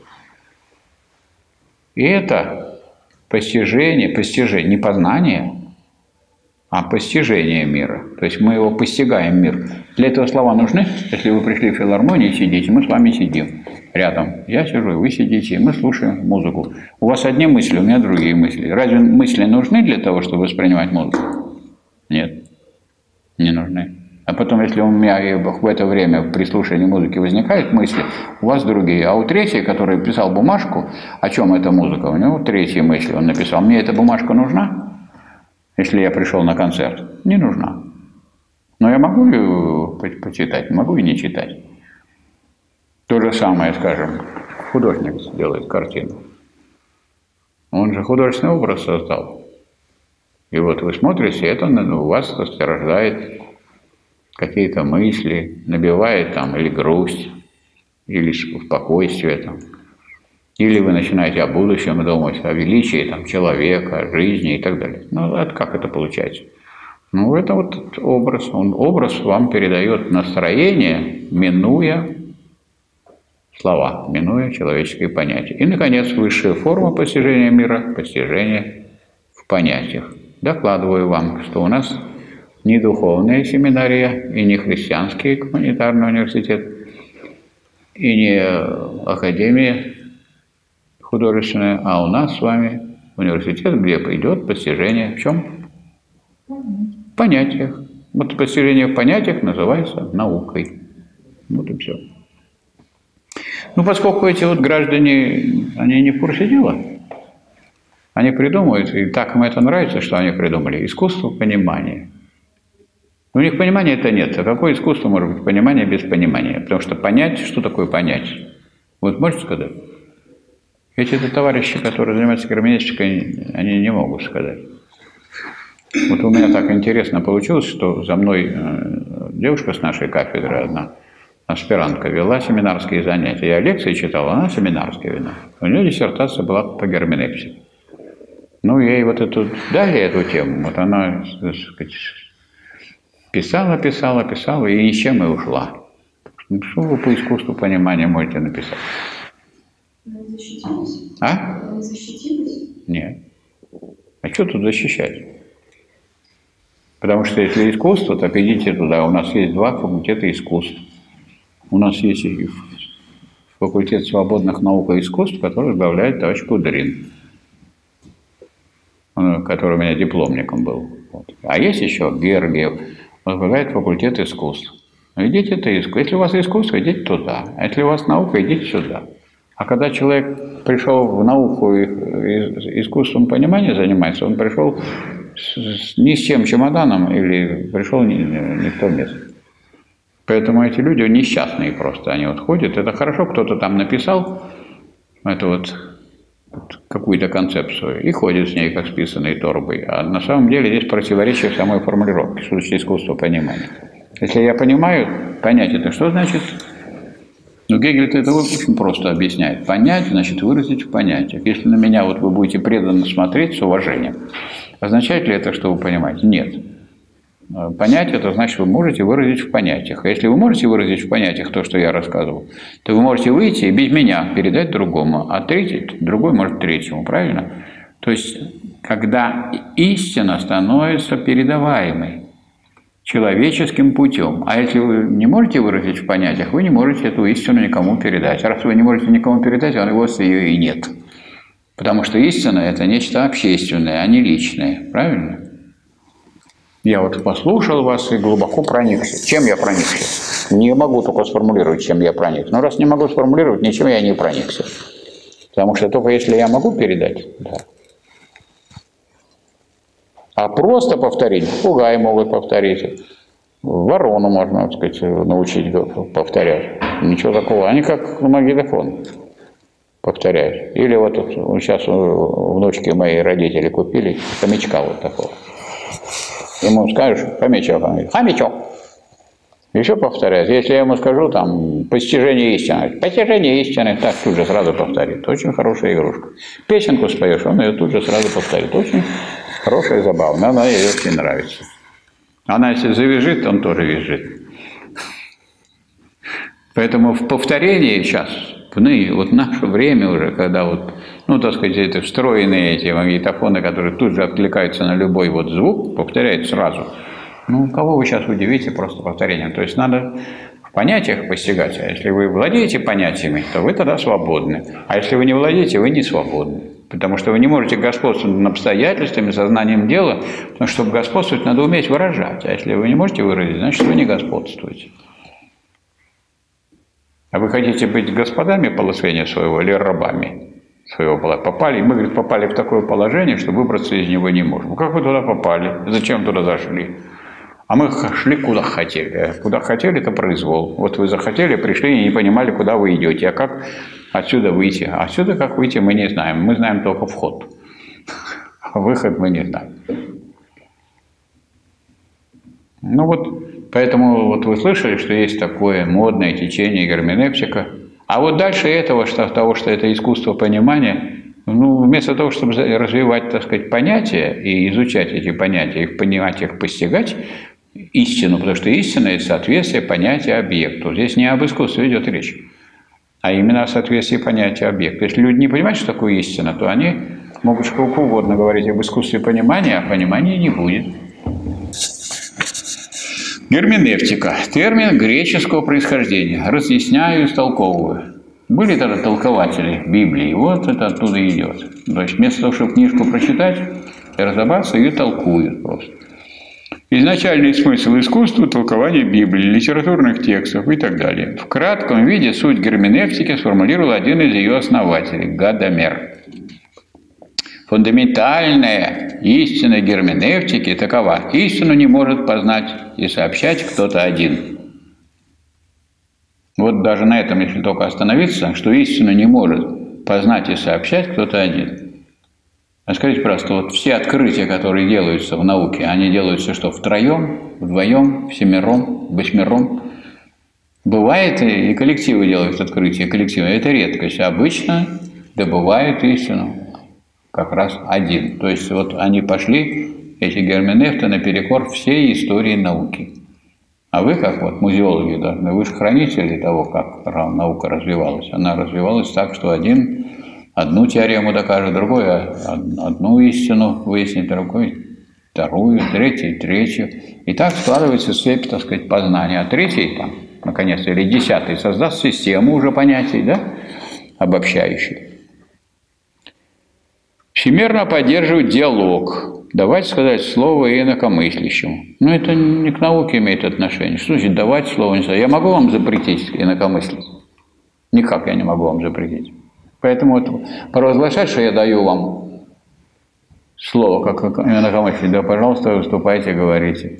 И это постижение, постижение, не познание, а постижение мира. То есть мы его постигаем мир. Для этого слова нужны. Если вы пришли в филармонию, сидите, мы с вами сидим рядом. Я сижу, и вы сидите, мы слушаем музыку. У вас одни мысли, у меня другие мысли. Разве мысли нужны для того, чтобы воспринимать музыку? Нет, не нужны. А потом, если у меня в это время при слушании музыки возникают мысли, у вас другие. А у третьего, который писал бумажку, о чем эта музыка, у него третьи мысли. Он написал: мне эта бумажка нужна, если я пришел на концерт? Не нужна. Но я могу ее почитать, могу и не читать. То же самое, скажем, художник делает картину. Он же художественный образ создал. И вот вы смотрите, это у вас рождает какие-то мысли, набивает там или грусть, или спокойствие там. Или вы начинаете о будущем думать, о величии там, человека, жизни и так далее. Ну, это как это получается? Ну, это вот образ. Он, образ вам передает настроение, минуя слова, минуя человеческие понятия. И, наконец, высшая форма постижения мира – постижение в понятиях. Докладываю вам, что у нас не духовная семинария и не христианский гуманитарный университет, и не академия художественная, а у нас с вами университет, где пойдет постижение в чем? В понятиях. Вот постижение в понятиях называется наукой. Вот и все. Ну, поскольку эти вот граждане, они не в курсе дела, они придумывают, и так им это нравится, что они придумали, искусство понимания. У них понимания это нет. А какое искусство может быть понимание без понимания? Потому что понять, что такое понять? Вот можете сказать? Эти-то товарищи, которые занимаются герменевтикой, они не могут сказать. Вот у меня так интересно получилось, что за мной девушка с нашей кафедры одна, аспирантка, вела семинарские занятия. Я лекции читал, она семинарские вела. У нее диссертация была по герменевтике. Ну, ей вот эту, дали эту тему, вот она, так сказать, писала, писала, писала, и ни с чем и ушла. Ну, что вы по искусству понимания можете написать? Вы защитились? А? Вы защитились? Нет. А что тут защищать? Потому что если искусство, то идите туда. У нас есть два факультета искусств. У нас есть и факультет свободных наук и искусств, который возглавляет товарищ Кудрин, который у меня дипломником был. Вот. А есть еще Гергиев, возглавляет факультет искусств. Идите это искусство. Если у вас искусство, идите туда. А если у вас наука, идите сюда. А когда человек пришел в науку и искусством понимания занимается, он пришел с, ни с чем чемоданом или пришел не, не в то место. Поэтому эти люди несчастные просто. Они вот ходят. Это хорошо, кто-то там написал это вот, вот какую-то концепцию и ходит с ней, как с писаной торбой. А на самом деле здесь противоречие в самой формулировке, что значит искусство понимания. Если я понимаю, понять это что значит? Ну, Гегель это очень просто объясняет. Понять, значит, выразить в понятиях. Если на меня вот вы будете преданно смотреть с уважением, означает ли это, что вы понимаете? Нет. Понять это значит, вы можете выразить в понятиях. А если вы можете выразить в понятиях то, что я рассказывал, то вы можете выйти и без меня передать другому, а третий, другой может третьему, правильно? То есть, когда истина становится передаваемой человеческим путем. А если вы не можете выразить в понятиях, вы не можете эту истину никому передать. А раз вы не можете никому передать, у вас ее и нет. Потому что истина – это нечто общественное, а не личное. Правильно? Я вот послушал вас и глубоко проникся. Чем я проникся? Не могу только сформулировать, чем я проникся. Но раз не могу сформулировать, ничем я не проникся. Потому что только если я могу передать, да. А просто повторить, попугаи могут повторить, ворону можно, так сказать, научить повторять. Ничего такого. Они как магнитофон повторяют. Или вот тут, сейчас внучки мои родители купили хомячка вот такого. Ему скажешь, хомячок, он говорит, хомячок. Еще повторяет. Если я ему скажу, там, постижение истины, постижение истины, так тут же сразу повторит. Очень хорошая игрушка. Песенку споешь, он ее тут же сразу повторит. Очень хорошая и забавная, она ей очень нравится. Она если завяжет, он тоже визжит. Поэтому в повторении сейчас, в ныне, вот наше время уже, когда вот, ну, так сказать, это встроенные эти магнитофоны, которые тут же откликаются на любой вот звук, повторяют сразу. Ну, кого вы сейчас удивите просто повторением? То есть надо в понятиях постигать. А если вы владеете понятиями, то вы тогда свободны. А если вы не владеете, вы не свободны. Потому что вы не можете господствовать над обстоятельствами, сознанием дела, потому что, чтобы господствовать, надо уметь выражать. А если вы не можете выразить, значит, вы не господствуете. А вы хотите быть господами положения своего или рабами своего положения? Попали, мы, говорит, попали в такое положение, что выбраться из него не можем. Как вы туда попали? Зачем туда зашли? А мы шли куда хотели. Куда хотели, это произвол. Вот вы захотели, пришли и не понимали, куда вы идете. А как отсюда выйти? А отсюда как выйти, мы не знаем. Мы знаем только вход. А выход мы не знаем. Ну вот, поэтому вот вы слышали, что есть такое модное течение герменевтика. А вот дальше этого, что, того, что это искусство понимания, ну, вместо того, чтобы развивать, так сказать, понятия и изучать эти понятия, их понимать, их постигать, истину, потому что истина – это соответствие понятия объекту. Здесь не об искусстве идет речь, а именно о соответствии понятия объекту. Если люди не понимают, что такое истина, то они могут сколько угодно говорить об искусстве понимания, а понимания не будет. Герменевтика – термин греческого происхождения. Разъясняю, истолковываю. Были тогда толкователи Библии, вот это оттуда идет. То есть вместо того, чтобы книжку прочитать и разобраться, ее толкуют просто. Изначальный смысл искусства – толкование Библии, литературных текстов и так далее. В кратком виде суть герменевтики сформулировал один из ее основателей – Гадамер. Фундаментальная истина герменевтики такова: истину не может познать и сообщать кто-то один. Вот даже на этом, если только остановиться, что истину не может познать и сообщать кто-то один. А скажите просто, вот все открытия, которые делаются в науке, они делаются что, втроем, вдвоем, всемиром, восьмером? Бывает, и коллективы делают открытия, коллективы. Это редкость. Обычно добывают истину как раз один. То есть вот они пошли, эти герменевты, наперекор всей истории науки. А вы, как вот музеологи, должны, вы же хранители того, как наука развивалась. Она развивалась так, что один одну теорему докажет, другой одну истину выяснит, другой вторую, третий, третью. И так складывается цепь, так сказать, познания. А третий, там, наконец, или десятый создаст систему уже понятий, да, обобщающих. Всемерно поддерживать диалог. Давать сказать слово инакомыслящему. Но это не к науке имеет отношение. Что значит давать слово? Я могу вам запретить инакомыслить? Никак я не могу вам запретить. Поэтому вот провозглашать, что я даю вам слово как инакомыслие, да, пожалуйста, выступайте, говорите.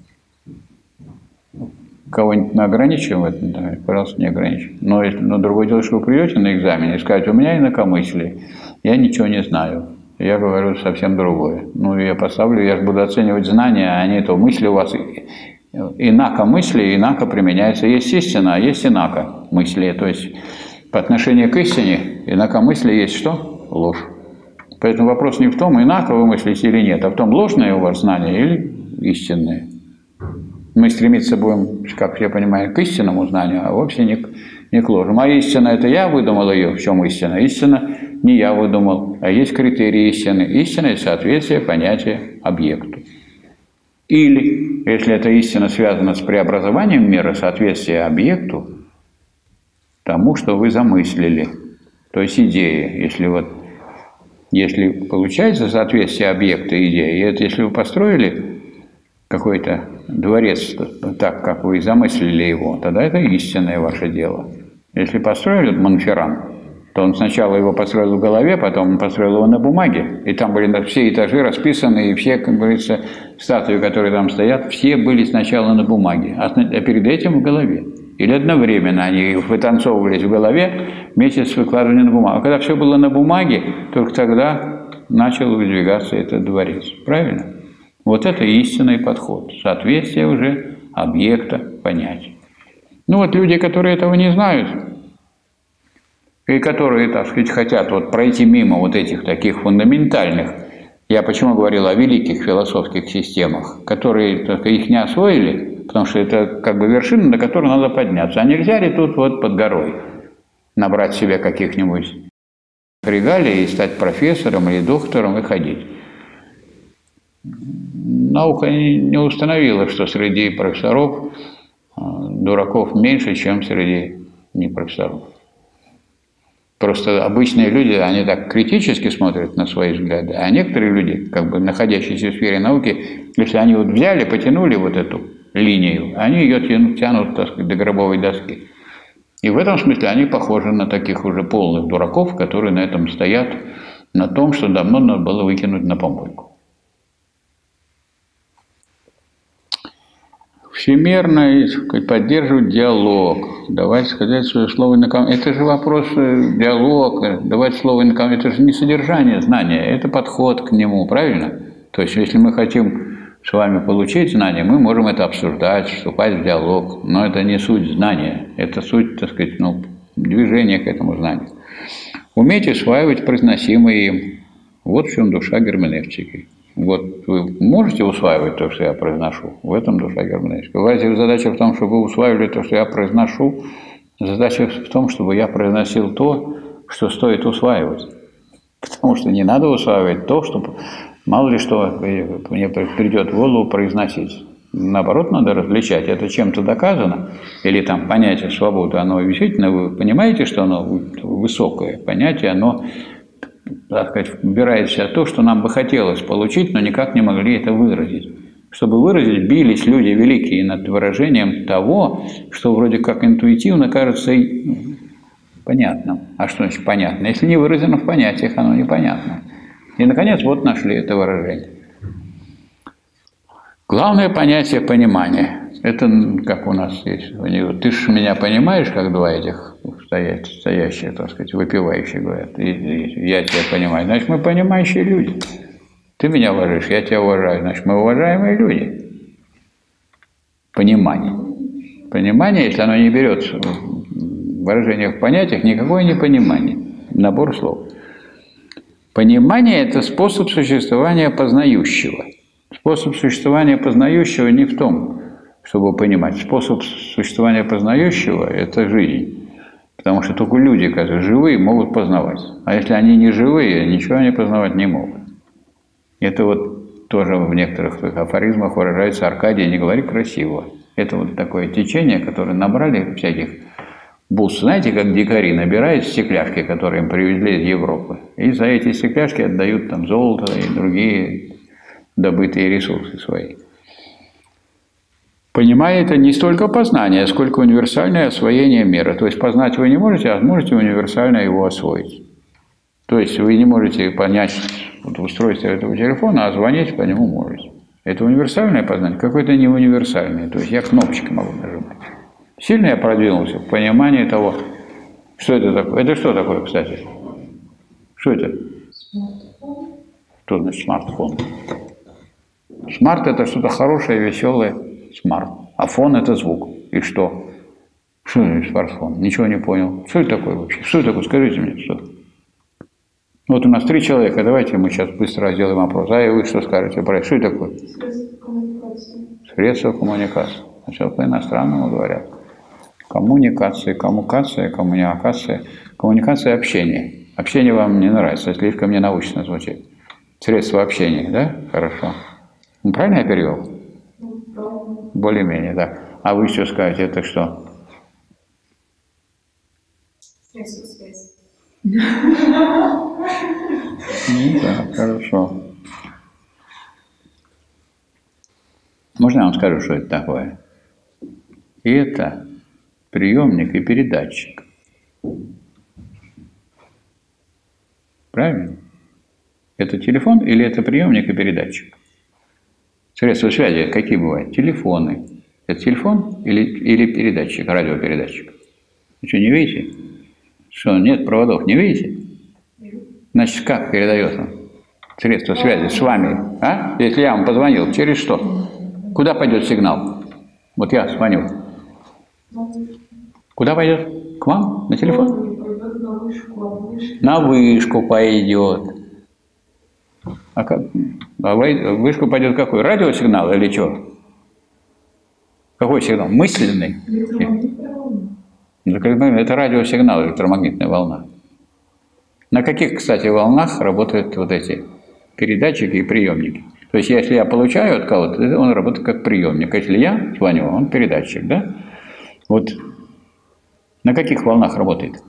Кого-нибудь мы ограничиваем в этом? Да, пожалуйста, не ограничиваем. Но, но другое дело, что вы придете на экзамен и скажете: у меня инакомыслие, я ничего не знаю. Я говорю совсем другое. Ну, я поставлю, я же буду оценивать знания, а не то. Мысли у вас инакомыслие, инако применяется. Есть истина, а есть инакомыслие. То есть по отношению к истине инакомыслие есть что? Ложь. Поэтому вопрос не в том, инако вы мыслите или нет, а в том, ложное у вас знание или истинное. Мы стремиться будем, как я понимаю, к истинному знанию, а вовсе не к, не к ложному. А истина – это я выдумал ее. В чем истина? Истина не я выдумал, а есть критерии истины. Истина – это соответствие понятия объекту. Или, если эта истина связана с преобразованием мира, соответствие объекту тому, что вы замыслили, то есть идея. Если, вот, если получается соответствие объекта и идеи, и это если вы построили какой-то дворец так, как вы замыслили его, тогда это истинное ваше дело. Если построили Монферран, то он сначала его построил в голове, потом он построил его на бумаге, и там были все этажи расписаны, и все, как говорится, статуи, которые там стоят, все были сначала на бумаге, а перед этим в голове. Или одновременно они вытанцовывались в голове вместе с выкладыванием на бумагу. А когда все было на бумаге, только тогда начал выдвигаться этот дворец. Правильно? Вот это истинный подход. Соответствие уже объекта понятия. Ну вот люди, которые этого не знают, и которые, так сказать, хотят вот пройти мимо вот этих таких фундаментальных, я почему говорил о великих философских системах, которые только их не освоили, потому что это как бы вершина, на которую надо подняться. А нельзя ли тут вот под горой набрать себе каких-нибудь регалий и стать профессором или доктором и ходить? Наука не установила, что среди профессоров дураков меньше, чем среди непрофессоров. Просто обычные люди, они так критически смотрят на свои взгляды, а некоторые люди, как бы находящиеся в сфере науки, если они вот взяли, потянули вот эту линию, они ее тянут, тянут, так сказать, до гробовой доски. И в этом смысле они похожи на таких уже полных дураков, которые на этом стоят, на том, что давно надо было выкинуть на помойку. Всемерно поддерживать диалог, давать сказать свое слово инакомыслие. Это же вопрос диалог, давать слово инакомыслие, это же не содержание знания, это подход к нему, правильно? То есть, если мы хотим с вами получить знание, мы можем это обсуждать, вступать в диалог, но это не суть знания, это суть, так сказать, ну, движение к этому знанию. Уметь усваивать произносимые им. Вот в чем душа герменевтики. Вот вы можете усваивать то, что я произношу? В этом душа герменевтики. Бывает, задача в том, чтобы вы усваивали то, что я произношу. Задача в том, чтобы я произносил то, что стоит усваивать. Потому что не надо усваивать то, что мало ли что мне придет в голову произносить. Наоборот, надо различать, это чем-то доказано, или там понятие свободы, оно действительно, вы понимаете, что оно высокое понятие, оно, так сказать, вбирает в себя то, что нам бы хотелось получить, но никак не могли это выразить. Чтобы выразить, бились люди великие над выражением того, что вроде как интуитивно кажется понятным. А что значит понятно? Если не выражено в понятиях, оно непонятно. И, наконец, вот нашли это выражение. Главное понятие понимания. Это как у нас есть. Ты же меня понимаешь, как два этих стоящих, стоящих, так сказать, выпивающие говорят. И, и я тебя понимаю. Значит, мы понимающие люди. Ты меня уважаешь, я тебя уважаю. Значит, мы уважаемые люди. Понимание. Понимание, если оно не берется в выражениях, в понятиях, никакое не понимание. Набор слов. Понимание – это способ существования познающего. Способ существования познающего не в том, чтобы понимать. Способ существования познающего – это жизнь. Потому что только люди, которые живые, могут познавать. А если они не живые, ничего они познавать не могут. Это вот тоже в некоторых афоризмах выражается Аркадий, не говори красиво. Это вот такое течение, которое набрали всяких бус. Знаете, как дикари набирают стекляшки, которые им привезли из Европы. И за эти стекляшки отдают там золото и другие добытые ресурсы свои. Понимание – это не столько познание, сколько универсальное освоение мира. То есть познать вы не можете, а можете универсально его освоить. То есть вы не можете понять вот, устройство этого телефона, а звонить по нему можете. Это универсальное познание, какое-то не универсальное. То есть я кнопочки могу нажимать. Сильно я продвинулся в понимании того, что это такое. Это что такое, кстати? Что это? Смартфон. Что значит смартфон? Смарт – это что-то хорошее, веселое. Смарт. А фон – это звук. И что? Что это смартфон? Ничего не понял. Что это такое вообще? Что это такое? Скажите мне, что? Вот у нас три человека. Давайте мы сейчас быстро сделаем опрос. А и вы что скажете? Про что это такое? Средства коммуникации. Средства коммуникации. Сейчас по-иностранному говорят. Коммуникация, коммуникация, коммуникация. Коммуникация – общение. Общение вам не нравится, слишком ненаучно звучит. Средства общения, да? Хорошо. Ну, правильно я перевел? Ну, правильно. Более-менее, да. А вы что скажете, это что? Средства связи. Ну да, хорошо. Можно я вам скажу, что это такое? Это приемник и передатчик. Правильно? Это телефон или это приемник и передатчик? Средства связи какие бывают? Телефоны. Это телефон или, или передатчик, радиопередатчик? Вы что, не видите? Что, нет проводов, не видите? Значит, как передает он? Средства связи с вами. А? Если я вам позвонил, через что? Куда пойдет сигнал? Вот я звоню. Куда пойдет? К вам? На телефон? На вышку, а вышку. На вышку пойдет. А, как? А вышку пойдет какой? Радиосигнал или что? Какой сигнал? Мысленный? Электромагнитная волна. Это радиосигнал, электромагнитная волна. На каких, кстати, волнах работают вот эти передатчики и приемники? То есть, если я получаю от кого-то, он работает как приемник. Если я звоню, он передатчик, да? Вот на каких волнах работает?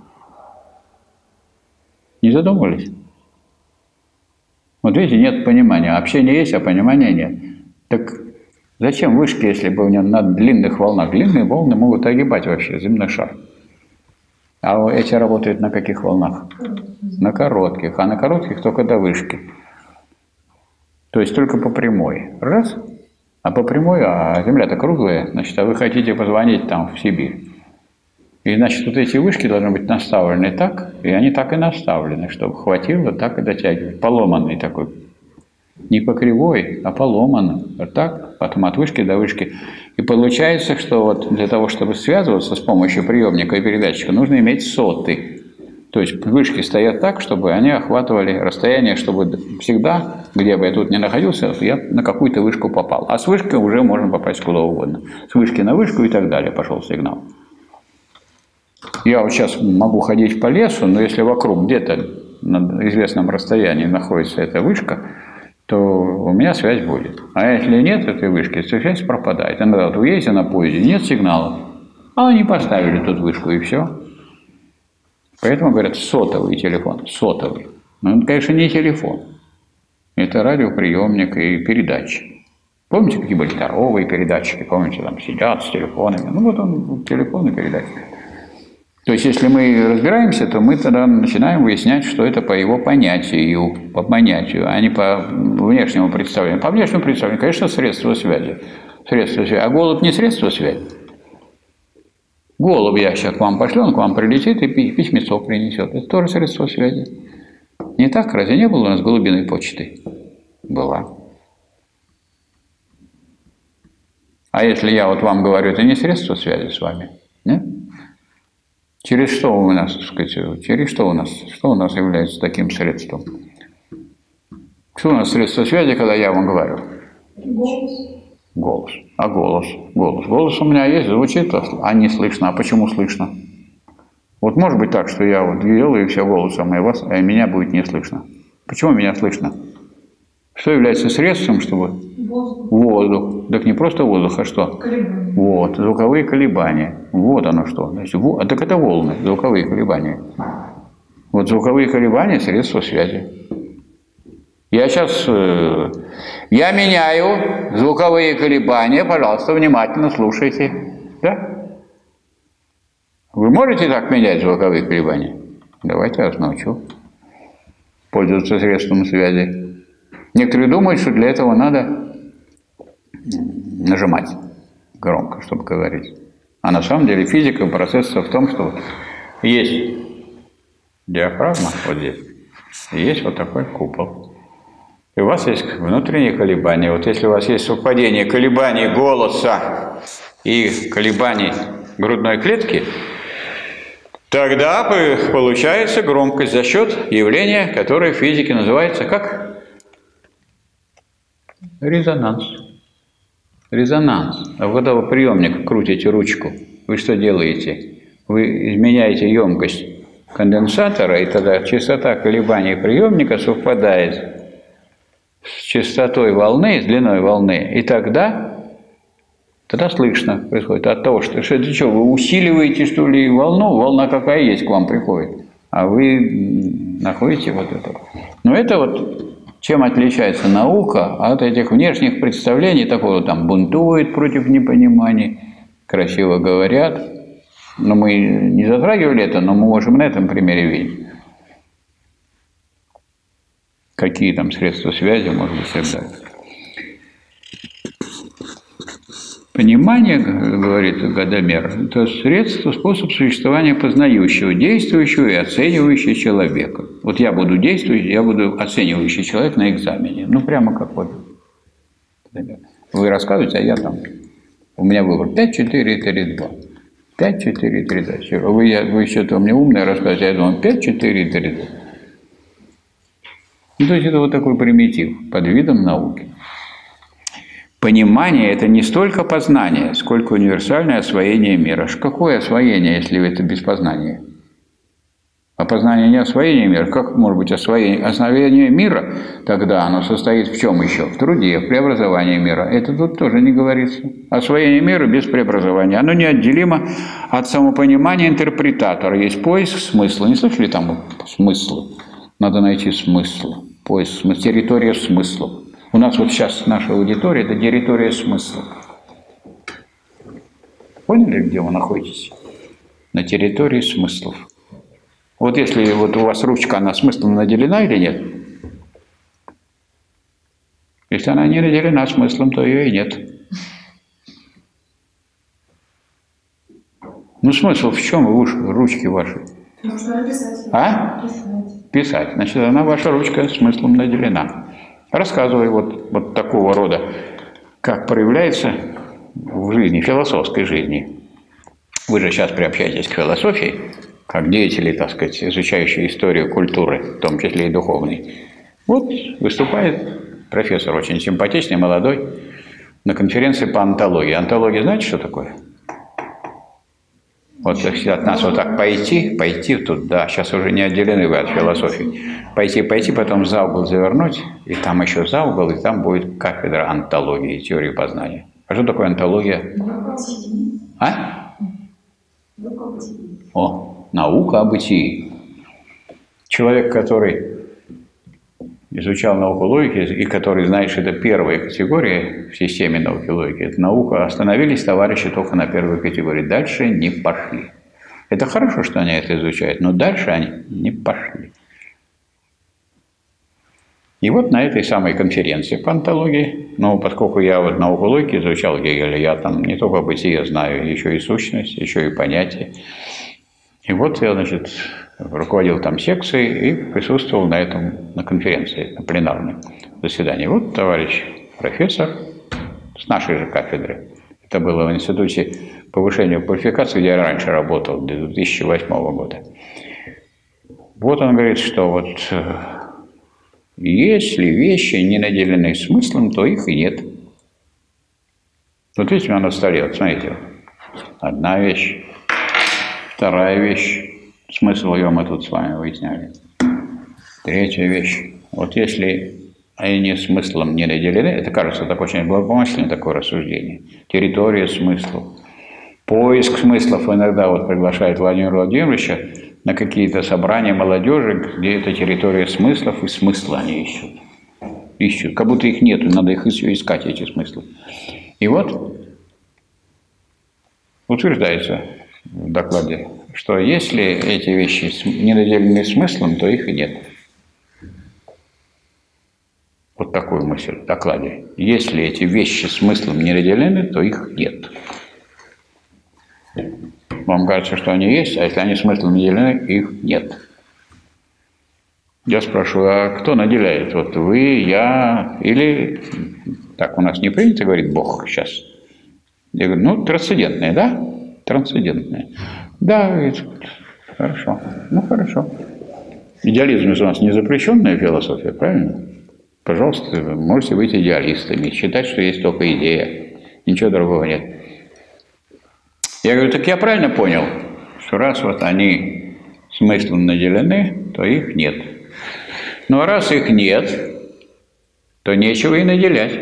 Не задумывались? Вот видите, нет понимания. Общение есть, а понимания нет. Так зачем вышки, если бы у него на длинных волнах? Длинные волны могут огибать вообще земной шар. А эти работают на каких волнах? На коротких. А на коротких только до вышки. То есть только по прямой. Раз. А по прямой, а земля-то круглая, значит, а вы хотите позвонить там в Сибирь. И, значит, вот эти вышки должны быть наставлены так, и они так и наставлены, чтобы хватило, так и дотягивать. Поломанный такой. Не по кривой, а поломанный. Вот так, потом от вышки до вышки. И получается, что вот для того, чтобы связываться с помощью приемника и передатчика, нужно иметь соты. То есть вышки стоят так, чтобы они охватывали расстояние, чтобы всегда, где бы я тут ни находился, я на какую-то вышку попал. А с вышки уже можно попасть куда угодно. С вышки на вышку и так далее пошел сигнал. Я вот сейчас могу ходить по лесу, но если вокруг где-то на известном расстоянии находится эта вышка, то у меня связь будет. А если нет этой вышки, то связь пропадает. Иногда вот вы едете на поезде, нет сигнала, а они поставили тут вышку и все. Поэтому говорят сотовый телефон, сотовый. Но он, конечно, не телефон. Это радиоприемник и передатчик. Помните, какие были здоровые передатчики? Помните, там сидят с телефонами. Ну вот он, телефон и передатчик. То есть, если мы разбираемся, то мы тогда начинаем выяснять, что это по его понятию, по понятию, а не по внешнему представлению. По внешнему представлению, конечно, средство связи. Средство связи. А голубь не средство связи. Голубь я сейчас к вам пошлю, он к вам прилетит и письмецо принесет. Это тоже средство связи. Не так? Разве не было у нас голубиной почты? Была. А если я вот вам говорю, это не средство связи с вами? Нет? Через что у нас, так сказать, через что у нас, что у нас является таким средством? Что у нас средство связи, когда я вам говорю? Голос. Голос. А голос? Голос. Голос у меня есть, звучит, а не слышно. А почему слышно? Вот может быть так, что я вот делаю все голосом, и вас, а меня будет не слышно. Почему меня слышно? Что является средством, чтобы... Воздух. Воздух. Так не просто воздух, а что? Колебания. Вот, звуковые колебания. Вот оно что. Значит, во... а так это волны, звуковые колебания. Вот звуковые колебания – средство связи. Я сейчас... Э, я меняю звуковые колебания, пожалуйста, внимательно слушайте. Да? Вы можете так менять звуковые колебания? Давайте я вас научу. Пользоваться средством связи. Некоторые думают, что для этого надо нажимать громко, чтобы говорить. А на самом деле физика процесса в том, что есть диафрагма вот здесь, и есть вот такой купол. И у вас есть внутренние колебания. Вот если у вас есть совпадение колебаний голоса и колебаний грудной клетки, тогда получается громкость за счет явления, которое в физике называется как? Резонанс. Резонанс. А когда вы приемник крутите ручку, вы что делаете? Вы изменяете емкость конденсатора, и тогда частота колебаний приемника совпадает с частотой волны, с длиной волны, и тогда, тогда слышно происходит от того, что, что это что, вы усиливаете, что ли, волну, волна какая есть к вам приходит, а вы находите вот это. Но это вот чем отличается наука от этих внешних представлений, такого там бунтует против непонимания, красиво говорят. Но мы не затрагивали это, но мы можем на этом примере видеть, какие там средства связи, может быть, и так далее. Понимание, говорит Годомер, это средство, способ существования познающего, действующего и оценивающего человека. Вот я буду действующий, я буду оценивающий человек на экзамене. Ну, прямо как вот. Вы рассказываете, а я там. У меня выбор пять, четыре, три, два. пять, четыре, три, два. Вы, вы что-то мне умное рассказываете, а я думаю пять, четыре, три, два. Ну, то есть это вот такой примитив под видом науки. Понимание – это не столько познание, сколько универсальное освоение мира. Какое освоение, если это без познания? А познание не освоение мира. Как может быть освоение? Освоение мира, тогда оно состоит в чем еще? В труде, в преобразовании мира. Это тут тоже не говорится. Освоение мира без преобразования. Оно неотделимо от самопонимания интерпретатора. Есть поиск смысла. Не слышали там смысл? Надо найти смысл. Поиск смысла. Территория смыслов. У нас вот сейчас наша аудитория – это территория смысла. Поняли, где вы находитесь? На территории смыслов. Вот если вот у вас ручка, она смыслом наделена или нет? Если она не наделена смыслом, то ее и нет. Ну, смысл в чем в ручки вашей? Нужно писать. А? Писать. Писать. Значит, она, ваша ручка, смыслом наделена. Рассказывай вот, вот такого рода, как проявляется в жизни, философской жизни. Вы же сейчас приобщаетесь к философии, как деятели, так сказать, изучающие историю культуры, в том числе и духовной. Вот выступает профессор, очень симпатичный, молодой, на конференции по онтологии. Онтология, знаете, что такое? Вот от нас вот так пойти, пойти тут, да, сейчас уже не отделены вы от философии. Пойти, пойти, потом за угол завернуть, и там еще за угол, и там будет кафедра онтологии, теории познания. А что такое онтология? А? О, наука о бытии. Человек, который изучал науку логики, и который знает, что это первая категория в системе науки логики, это наука, остановились товарищи только на первой категории, дальше не пошли. Это хорошо, что они это изучают, но дальше они не пошли. И вот на этой самой конференции по онтологии, ну, поскольку я вот науку логики изучал Гегеля, я там не только бытие знаю, еще и сущность, еще и понятие. И вот я, значит, руководил там секцией и присутствовал на этом, на конференции, на пленарном заседании. Вот товарищ профессор с нашей же кафедры. Это было в Институте повышения квалификации, где я раньше работал, до две тысячи восьмого года. Вот он говорит, что вот если вещи не наделены смыслом, то их и нет. Вот видите, у меня на столе, вот смотрите, одна вещь. Вторая вещь, смысл ее мы тут с вами выясняли. Третья вещь. Вот если они смыслом не наделены, это кажется так очень глубокомысленное такое рассуждение. Территория смыслов. Поиск смыслов иногда вот приглашает Владимира Владимировича на какие-то собрания молодежи, где это территория смыслов, и смысла они ищут. Ищут. Как будто их нету, надо их еще искать, эти смыслы. И вот утверждается в докладе, что если эти вещи не наделены смыслом, то их и нет. Вот такую мысль в докладе. Если эти вещи смыслом не наделены, то их нет. Вам кажется, что они есть, а если они смыслом наделены, их нет. Я спрашиваю, а кто наделяет? Вот вы, я, или так у нас не принято говорить Бог сейчас? Я говорю, ну, трансцендентное, да? Трансцендентное. Да, говорит, хорошо. Ну, хорошо. Идеализм у нас не запрещенная философия, правильно? Пожалуйста, вы можете быть идеалистами, считать, что есть только идея, ничего другого нет. Я говорю, так я правильно понял, что раз вот они смыслом наделены, то их нет. Ну, а раз их нет, то нечего и наделять.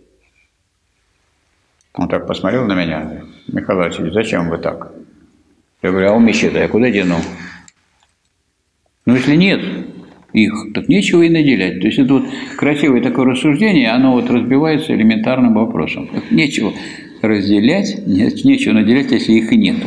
Он так посмотрел на меня, Михаил Васильевич, зачем вы так? Я говорю, а умещи-то я куда дену? Ну, если нет их, так нечего и наделять. То есть это вот красивое такое рассуждение, оно вот разбивается элементарным вопросом. Так нечего разделять, нет, нечего наделять, если их и нету.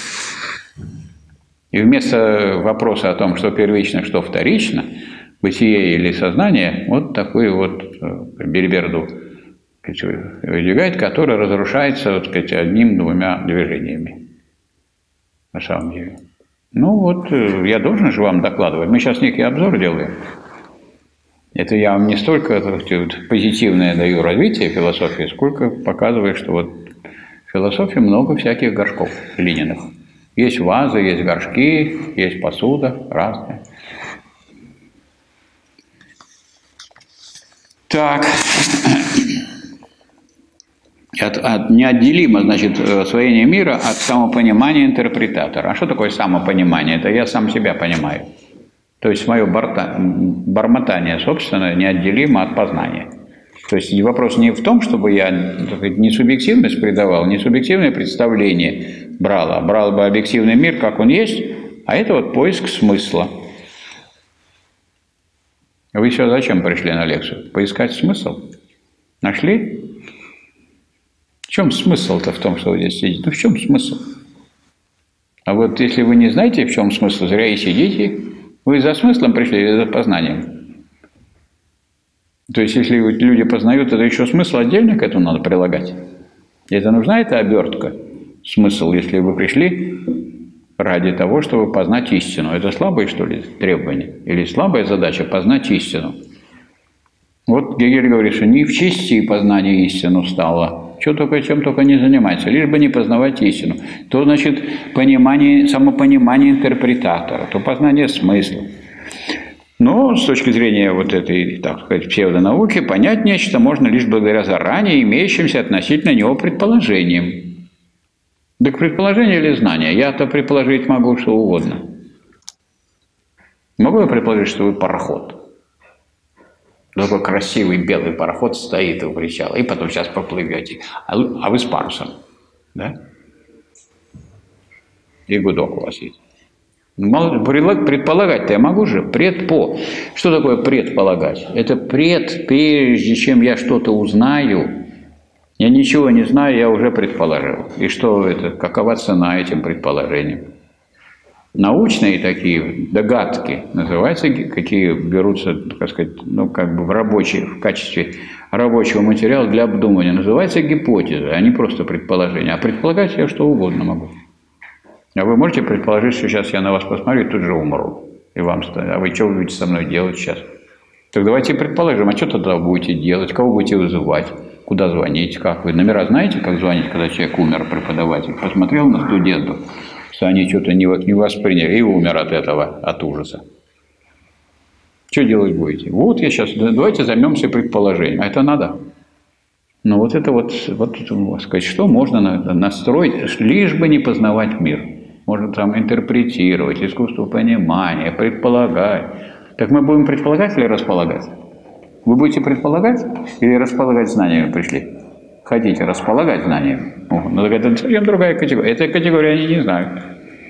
И вместо вопроса о том, что первично, что вторично, бытие или сознание, вот такой вот бельберду выдвигает, который разрушается, вот, сказать, одним-двумя движениями. На самом деле. Ну вот, я должен же вам докладывать. Мы сейчас некий обзор делаем. Это я вам не столько сказать, позитивное даю развитие философии, сколько показываю, что вот в философии много всяких горшков глиняных. Есть вазы, есть горшки, есть посуда разная. Так. От, от, неотделимо, значит, освоение мира от самопонимания интерпретатора. А что такое самопонимание? Это я сам себя понимаю. То есть мое борта, бормотание, собственно, неотделимо от познания. То есть вопрос не в том, чтобы я, так сказать, не субъективность придавал, не субъективное представление брал, а брал бы объективный мир, как он есть, а это вот поиск смысла. Вы еще зачем пришли на лекцию? Поискать смысл? Нашли? В чем смысл-то в том, что вы здесь сидите? Ну, в чем смысл? А вот если вы не знаете, в чем смысл, зря и сидите. Вы за смыслом пришли или за познанием? То есть, если люди познают, это еще смысл отдельно к этому надо прилагать. Это нужна эта обертка, смысл, если вы пришли ради того, чтобы познать истину. Это слабое, что ли, требование? Или слабая задача познать истину? Вот Гегель говорит, что не в чести познание истину стало, что только, чем только не занимается, лишь бы не познавать истину. То, значит, понимание, самопонимание интерпретатора, то познание смысла. Но с точки зрения вот этой, так сказать, псевдонауки, понять нечто можно лишь благодаря заранее имеющимся относительно него предположениям. Так предположение или знание? Я-то предположить могу что угодно. Могу я предположить, что вы пароход? Такой красивый белый пароход стоит у причала, и потом сейчас поплывете. А вы, а вы с парусом, да? И гудок у вас есть. Предполагать-то я могу же. Предпо. Что такое предполагать? Это пред, прежде чем я что-то узнаю, я ничего не знаю, я уже предположил. И что это? Какова цена этим предположениям? Научные такие догадки называются, какие берутся, так сказать, ну, как бы в рабочей, в качестве рабочего материала для обдумывания, называются гипотезы, а не просто предположения. А предполагать я что угодно могу. А вы можете предположить, что сейчас я на вас посмотрю и тут же умру. И вам станет. А вы что будете со мной делать сейчас? Так давайте предположим, а что тогда будете делать? Кого будете вызывать? Куда звонить? Как вы? Номера знаете, как звонить, когда человек умер, преподаватель? Посмотрел на студентов, что они что-то не, не восприняли, и умер от этого, от ужаса. Что делать будете? Вот я сейчас, давайте займемся предположением. А это надо? Ну вот это вот, вот сказать, что можно настроить, лишь бы не познавать мир. Можно там интерпретировать, искусство понимания, предполагать. Так мы будем предполагать или располагать? Вы будете предполагать или располагать знаниями пришли? Хотите располагать знаниями? Ну, так это совсем другая категория. Эта категория они не знают.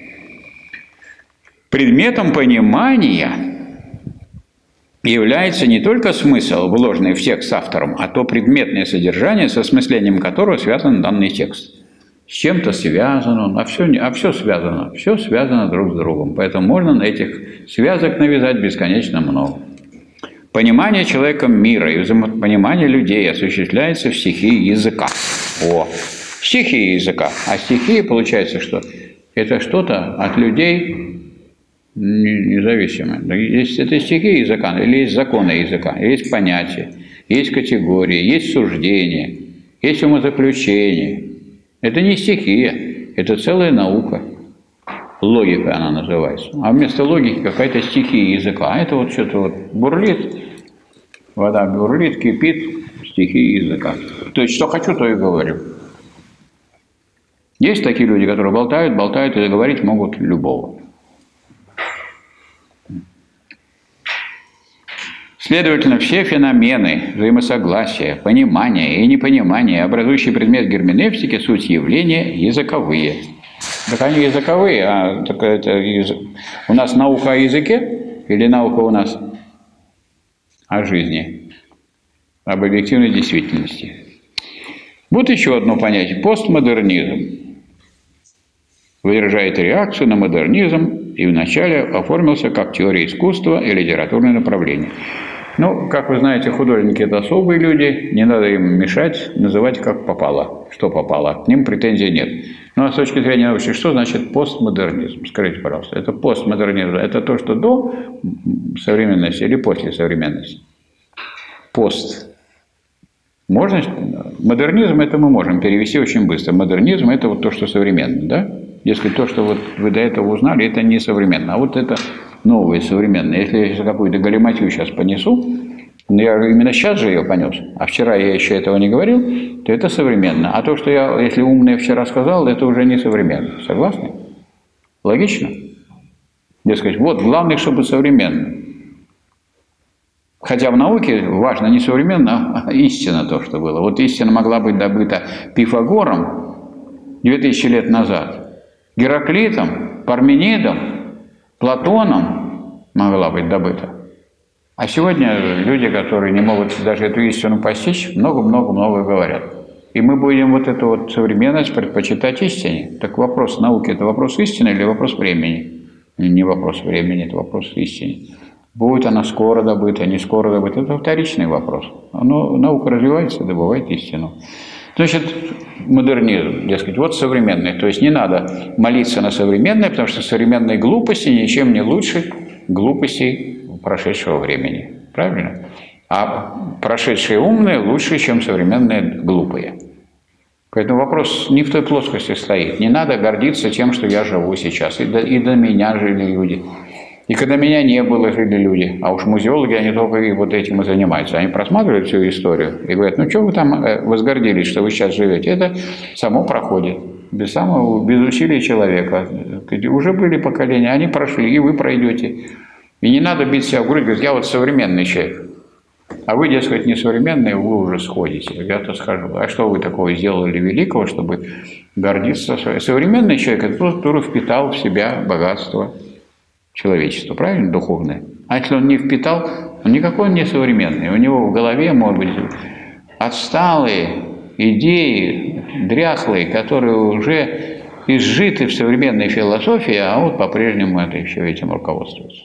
Предметом понимания является не только смысл, вложенный в текст автором, а то предметное содержание, со осмыслением которого связан данный текст. С чем-то связан он, а все, а все связано, все связано друг с другом. Поэтому можно на этих связок навязать бесконечно много. Понимание человеком мира и взаимопонимание людей осуществляется в стихии языка. О, стихия языка. А стихия, получается, что это что-то от людей независимое. Есть, это стихия языка, или есть законы языка, есть понятия, есть категории, есть суждения, есть умозаключения. Это не стихия, это целая наука. Логика она называется. А вместо логики какая-то стихия языка. А это вот что-то вот бурлит, вода бурлит, кипит, стихия языка. То есть, что хочу, то и говорю. Есть такие люди, которые болтают, болтают, и договорить могут любого. Следовательно, все феномены взаимосогласия, понимания и непонимания, образующие предмет герменевтики, суть явления языковые. Так они языковые, а так это язык. У нас наука о языке или наука у нас о жизни, об объективной действительности. Вот еще одно понятие – постмодернизм. Выражает реакцию на модернизм и вначале оформился как теория искусства и литературное направление. Ну, как вы знаете, художники – это особые люди, не надо им мешать, называть как попало, что попало, к ним претензий нет. Ну, а с точки зрения научной, что значит постмодернизм? Скажите, пожалуйста, это постмодернизм, это то, что до современности или после современности? Пост. Можно? Модернизм – это мы можем перевести очень быстро. Модернизм – это вот то, что современно, да? Если то, что вот вы до этого узнали, это не современно, а вот это новое, современное. Если я какую-то галиматью сейчас понесу, но я именно сейчас же ее понес, а вчера я еще этого не говорил, то это современно. А то, что я, если умное вчера сказал, это уже не современно. Согласны? Логично? Дескать, вот, главное, чтобы современно. Хотя в науке важно не современно, а истина то, что было. Вот истина могла быть добыта Пифагором две тысячи лет назад, Гераклитом, Парменидом, Платоном могла быть добыта. А сегодня люди, которые не могут даже эту истину постичь, много-много-много говорят. И мы будем вот эту вот современность предпочитать истине. Так вопрос науки – это вопрос истины или вопрос времени? Не вопрос времени, это вопрос истины. Будет она скоро добыта, не скоро добыта – это вторичный вопрос. Но наука развивается, добывает истину. Значит, модернизм, дескать, вот современный. То есть не надо молиться на современное, потому что современные глупости ничем не лучше глупостей прошедшего времени. Правильно? А прошедшие умные лучше, чем современные глупые. Поэтому вопрос не в той плоскости стоит. Не надо гордиться тем, что я живу сейчас. И до, и до меня жили люди. И когда меня не было, жили люди. А уж музеологи, они только и вот этим и занимаются. Они просматривают всю историю и говорят, ну что вы там возгордились, что вы сейчас живете? Это само проходит. Без самого, без усилий человека. Уже были поколения, они прошли, и вы пройдете. И не надо бить себя в грудь, говорить, я вот современный человек. А вы, дескать, несовременные, вы уже сходите. Я-то скажу, а что вы такого сделали великого, чтобы гордиться? Современный человек – это тот, который впитал в себя богатство человечества, правильно, духовное. А если он не впитал, он никакой не современный. У него в голове, может быть, отсталые идеи, дряхлые, которые уже изжиты в современной философии, а вот по-прежнему это еще этим руководствуется.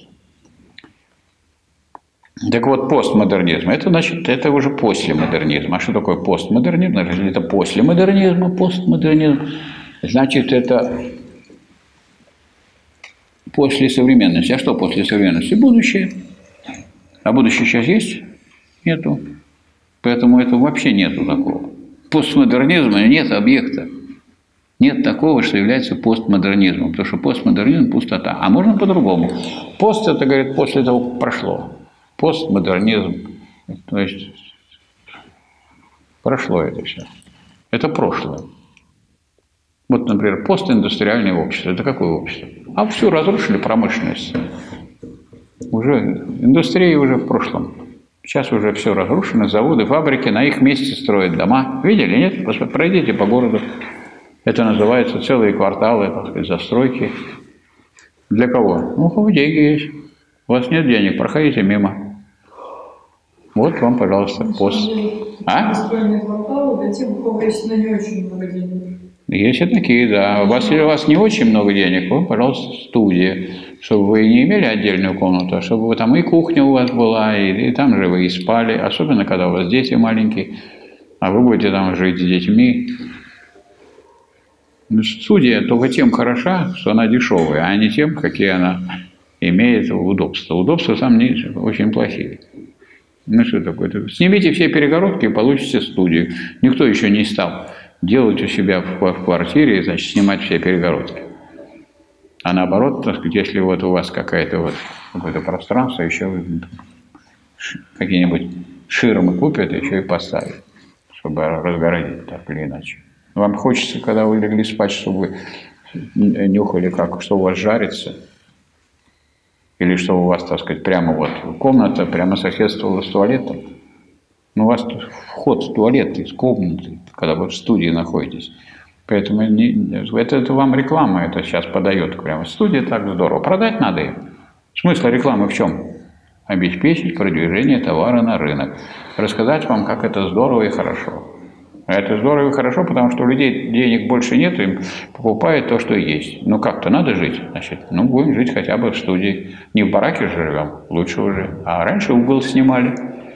Так вот, постмодернизм, это значит, это уже после модернизма. А что такое постмодернизм? Это после модернизма, постмодернизм. Значит, это после современности. А что после современности? Будущее. А будущее сейчас есть? Нету. Поэтому это вообще нету такого. Постмодернизма нет объекта. Нет такого, что является постмодернизмом. Потому что постмодернизм – пустота. А можно по-другому. Пост – это, говорит, после того, как прошло. Постмодернизм, то есть прошло это все. Это прошлое. Вот, например, постиндустриальное общество. Это какое общество? А все разрушили промышленность. Уже индустрия уже в прошлом. Сейчас уже все разрушено, заводы, фабрики, на их месте строят дома. Видели, нет? Пройдите по городу. Это называется целые кварталы, так сказать, застройки. Для кого? Ну, у кого деньги есть. У вас нет денег, проходите мимо. Вот вам, пожалуйста, пост. А? Построенные кварталы для тех, у кого есть на не очень много денег. Есть и такие, да. У вас, если у вас не очень много денег, вы, пожалуйста, студия. Чтобы вы не имели отдельную комнату, а чтобы там и кухня у вас была, и, и там же вы и спали. Особенно, когда у вас дети маленькие, а вы будете там жить с детьми. Студия только тем хороша, что она дешевая, а не тем, какие она имеет удобства. Удобства там не очень плохие. Ну что такое? Снимите все перегородки и получите студию. Никто еще не стал делать у себя в, в квартире, значит, снимать все перегородки. А наоборот, так сказать, если вот у вас какая-то вот какое-то пространство, еще какие-нибудь ширмы купят, еще и поставят, чтобы разгородить так или иначе. Вам хочется, когда вы легли спать, чтобы вы нюхали, как, что у вас жарится. Или что у вас, так сказать, прямо вот комната, прямо соседствовала с туалетом. Ну, у вас вход в туалет из комнаты, когда вы в студии находитесь. Поэтому не, это, это вам реклама это сейчас подает прямо. Студия так здорово. Продать надо им. Смысл рекламы в чем? Обеспечить продвижение товара на рынок. Рассказать вам, как это здорово и хорошо. А это здорово и хорошо, потому что у людей денег больше нет, им покупают то, что есть. Ну как-то надо жить, значит. Ну будем жить хотя бы в студии. Не в бараке же живем, лучше уже. А раньше угол снимали.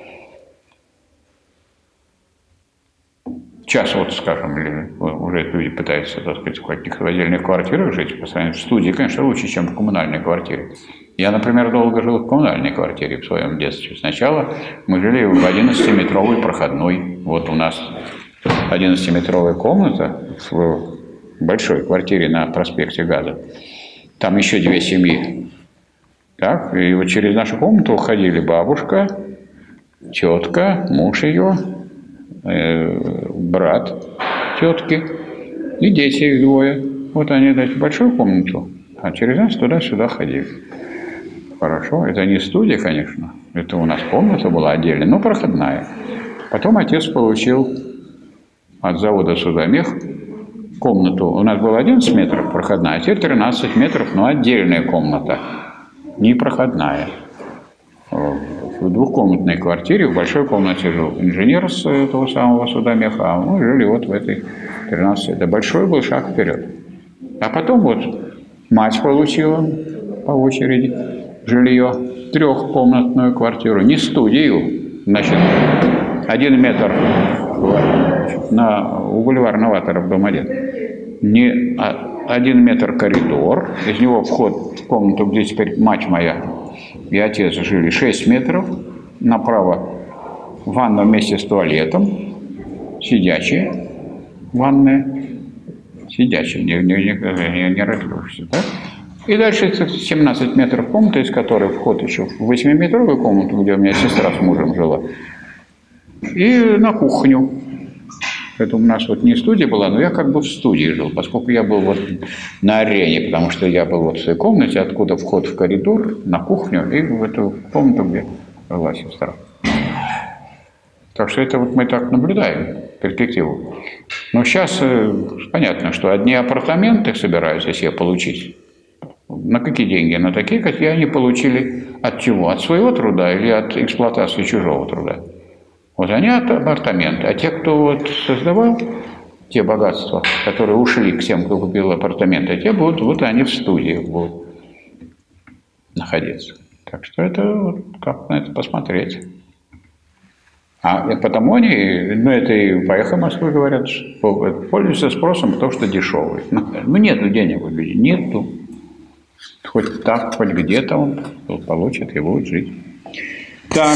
Сейчас вот, скажем, уже люди пытаются, так сказать, в каких-то отдельных квартирах жить. По сравнению с студией, конечно, лучше, чем в коммунальной квартире. Я, например, долго жил в коммунальной квартире в своем детстве. Сначала мы жили в одиннадцатиметровой проходной. Вот у нас одиннадцатиметровая комната в большой квартире на проспекте Газа. Там еще две семьи. Так, и вот через нашу комнату уходили бабушка, тетка, муж ее, э, брат тетки и дети их двое. Вот они, значит, в большую комнату, а через нас туда-сюда ходили. Хорошо, это не студия, конечно. Это у нас комната была отдельная, но проходная. Потом отец получил от завода «Судомех» комнату. У нас было одиннадцать метров проходная, а теперь тринадцать метров, но отдельная комната, не проходная. В двухкомнатной квартире, в большой комнате жил инженер с того самого «Судомеха», а мы жили вот в этой тринадцатой. Это большой был шаг вперед. А потом вот мать получила по очереди жилье, трехкомнатную квартиру, не студию, значит, один метр на, у бульвара Новаторов, дом один. Не а, один метр коридор, из него вход в комнату, где теперь мать моя и отец жили, шесть метров, направо ванна вместе с туалетом, сидячая, ванная, сидячая, не, не, не, не разлежишься, да? И дальше семнадцать метров комната, из которой вход еще в восьмиметровую комнату, где у меня сестра с мужем жила, и на кухню. Это у нас вот не студия была, но я как бы в студии жил, поскольку я был вот на арене, потому что я был вот в своей комнате, откуда вход в коридор, на кухню и в эту комнату, где жила сестра. Так что это вот мы так наблюдаем, перспективу. Но сейчас э, понятно, что одни апартаменты собираются себе получить. На какие деньги? На такие, какие они получили от чего? От своего труда или от эксплуатации чужого труда? Вот они от апартамента. А те, кто вот создавал те богатства, которые ушли к тем, кто купил апартаменты, те будут, вот они в студии будут находиться. Так что это вот как на это посмотреть. А потому они, ну это и по «Эхо Москвы» говорят, пользуются спросом, потому что дешевый. Ну нету денег у людей, нету. Хоть так, хоть где-то он получит и будет жить. Так.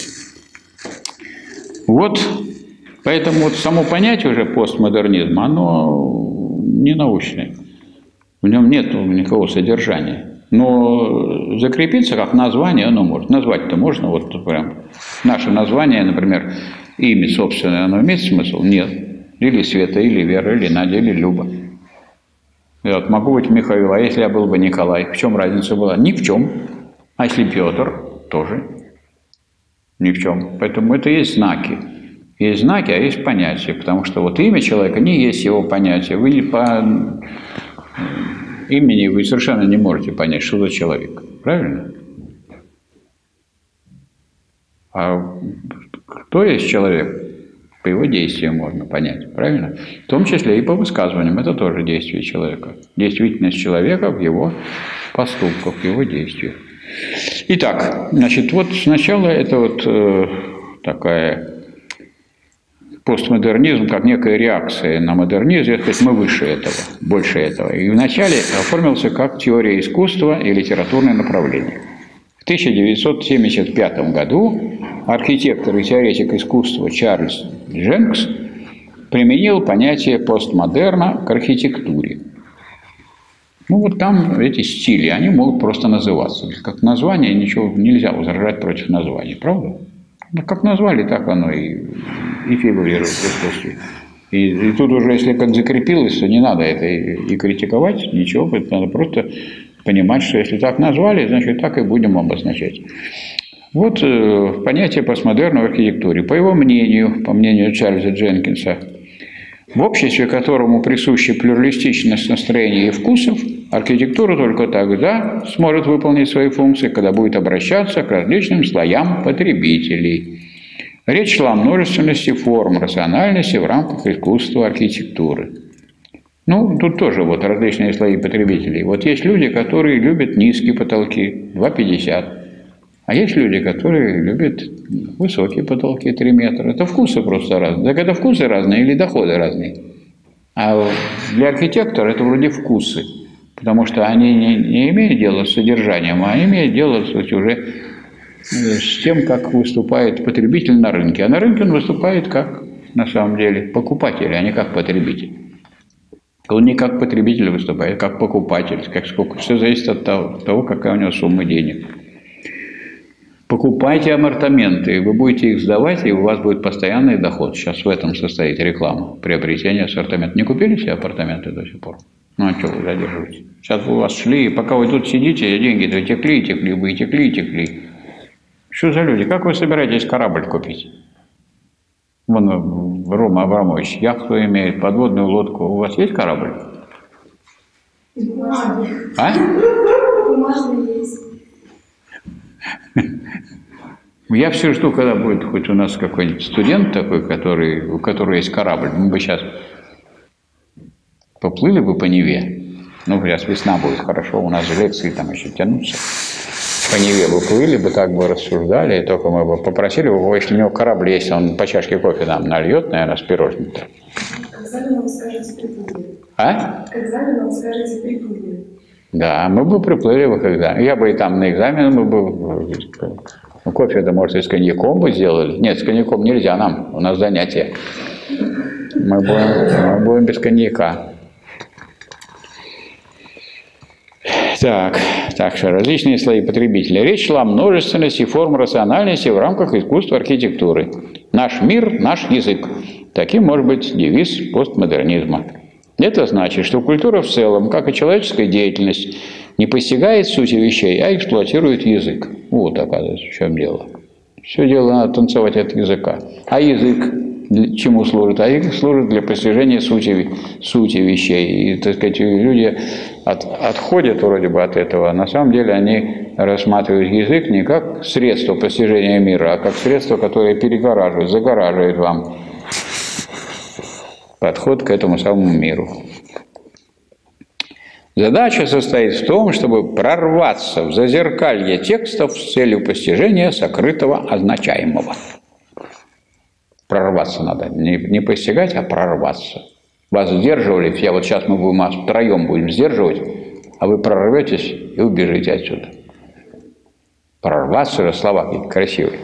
Вот, поэтому вот само понятие уже постмодернизма, оно не научное. В нем нет никакого содержания. Но закрепиться как название оно может. Назвать-то можно, вот прям. Наше название, например, имя собственное, оно имеет смысл? Нет. Или Света, или Вера, или Надя, или Люба. Я вот могу быть Михаил, а если я был бы Николай? В чем разница была? Ни в чем. А если Петр? Тоже. Ни в чем. Поэтому это есть знаки. Есть знаки, а есть понятия. Потому что вот имя человека не есть его понятие. Вы по имени вы совершенно не можете понять, что за человек. Правильно? А кто есть человек? По его действиям можно понять. Правильно? В том числе и по высказываниям. Это тоже действие человека. Действительность человека в его поступках, в его действиях. Итак, значит, вот сначала это вот э, такая постмодернизм, как некая реакция на модернизм, то есть мы выше этого, больше этого. И вначале оформился как теория искусства и литературное направление. В тысяча девятьсот семьдесят пятом году архитектор и теоретик искусства Чарльз Дженкс применил понятие постмодерна к архитектуре. Ну, вот там эти стили, они могут просто называться. Как название, ничего нельзя возражать против названия, правда? Ну, как назвали, так оно и, и фигурирует в искусстве. И, и тут уже, если как закрепилось, то не надо это и, и критиковать, ничего, надо просто понимать, что если так назвали, значит, так и будем обозначать. Вот э, понятие постмодерна в архитектуре. По его мнению, по мнению Чарльза Дженкинса, в обществе, которому присуща плюралистичность настроений и вкусов, архитектура только тогда сможет выполнить свои функции, когда будет обращаться к различным слоям потребителей. Речь шла о множественности форм, рациональности в рамках искусства архитектуры. Ну, тут тоже вот различные слои потребителей. Вот есть люди, которые любят низкие потолки, два пятьдесят. А есть люди, которые любят высокие потолки, три метра. Это вкусы просто разные. Так это вкусы разные или доходы разные. А для архитектора это вроде вкусы. Потому что они не, не имеют дела с содержанием, а имеют дело, кстати, уже с тем, как выступает потребитель на рынке. А на рынке он выступает как, на самом деле, покупатель, а не как потребитель. Он не как потребитель выступает, а как покупатель. Как сколько, все зависит от того, от того, какая у него сумма денег. Покупайте апартаменты, вы будете их сдавать, и у вас будет постоянный доход. Сейчас в этом состоит реклама, приобретение апартаментов. Не купили себе апартаменты до сих пор? Ну, а что вы задерживаетесь? Сейчас вы у вас шли, и пока вы тут сидите, деньги-то текли, текли, вы текли, текли. Что за люди? Как вы собираетесь корабль купить? Вон Рома Абрамович яхту имеет, подводную лодку. У вас есть корабль? Бумажный. А? Бумажный есть. Я все жду, когда будет хоть у нас какой-нибудь студент такой, который, у которого есть корабль. Мы бы сейчас поплыли бы по Неве. Ну, сейчас весна будет, хорошо, у нас же лекции там еще тянутся. По Неве бы плыли бы, так бы рассуждали, и только мы бы попросили его, если у него корабль есть, он по чашке кофе нам нальет, наверное, с пирожным-то. К экзамену скажете приплыли. А? К экзамену скажете приплыли. Да, мы бы приплыли бы когда. Я бы и там на экзамен мы бы... Ну, кофе-то, может, и с коньяком бы сделали. Нет, с коньяком нельзя нам, у нас занятия. Мы будем, мы будем без коньяка. Так, так что различные слои потребителя. Речь шла о множественности форм рациональности в рамках искусства архитектуры. Наш мир, наш язык. Таким может быть девиз постмодернизма. Это значит, что культура в целом, как и человеческая деятельность, не постигает сути вещей, а эксплуатирует язык. Вот, оказывается, в чем дело. Все дело надо танцевать от языка. А язык для чему служит? А язык служит для постижения сути, сути вещей. И, так сказать, люди от, отходят вроде бы от этого. На самом деле они рассматривают язык не как средство постижения мира, а как средство, которое перегораживает, загораживает вам подход к этому самому миру. Задача состоит в том, чтобы прорваться в зазеркалье текстов с целью постижения сокрытого означаемого. Прорваться надо. Не, не постигать, а прорваться. Вас сдерживали, я вот сейчас мы будем вас втроем будем сдерживать, а вы прорветесь и убежите отсюда. Прорваться же слова какие-то красивые.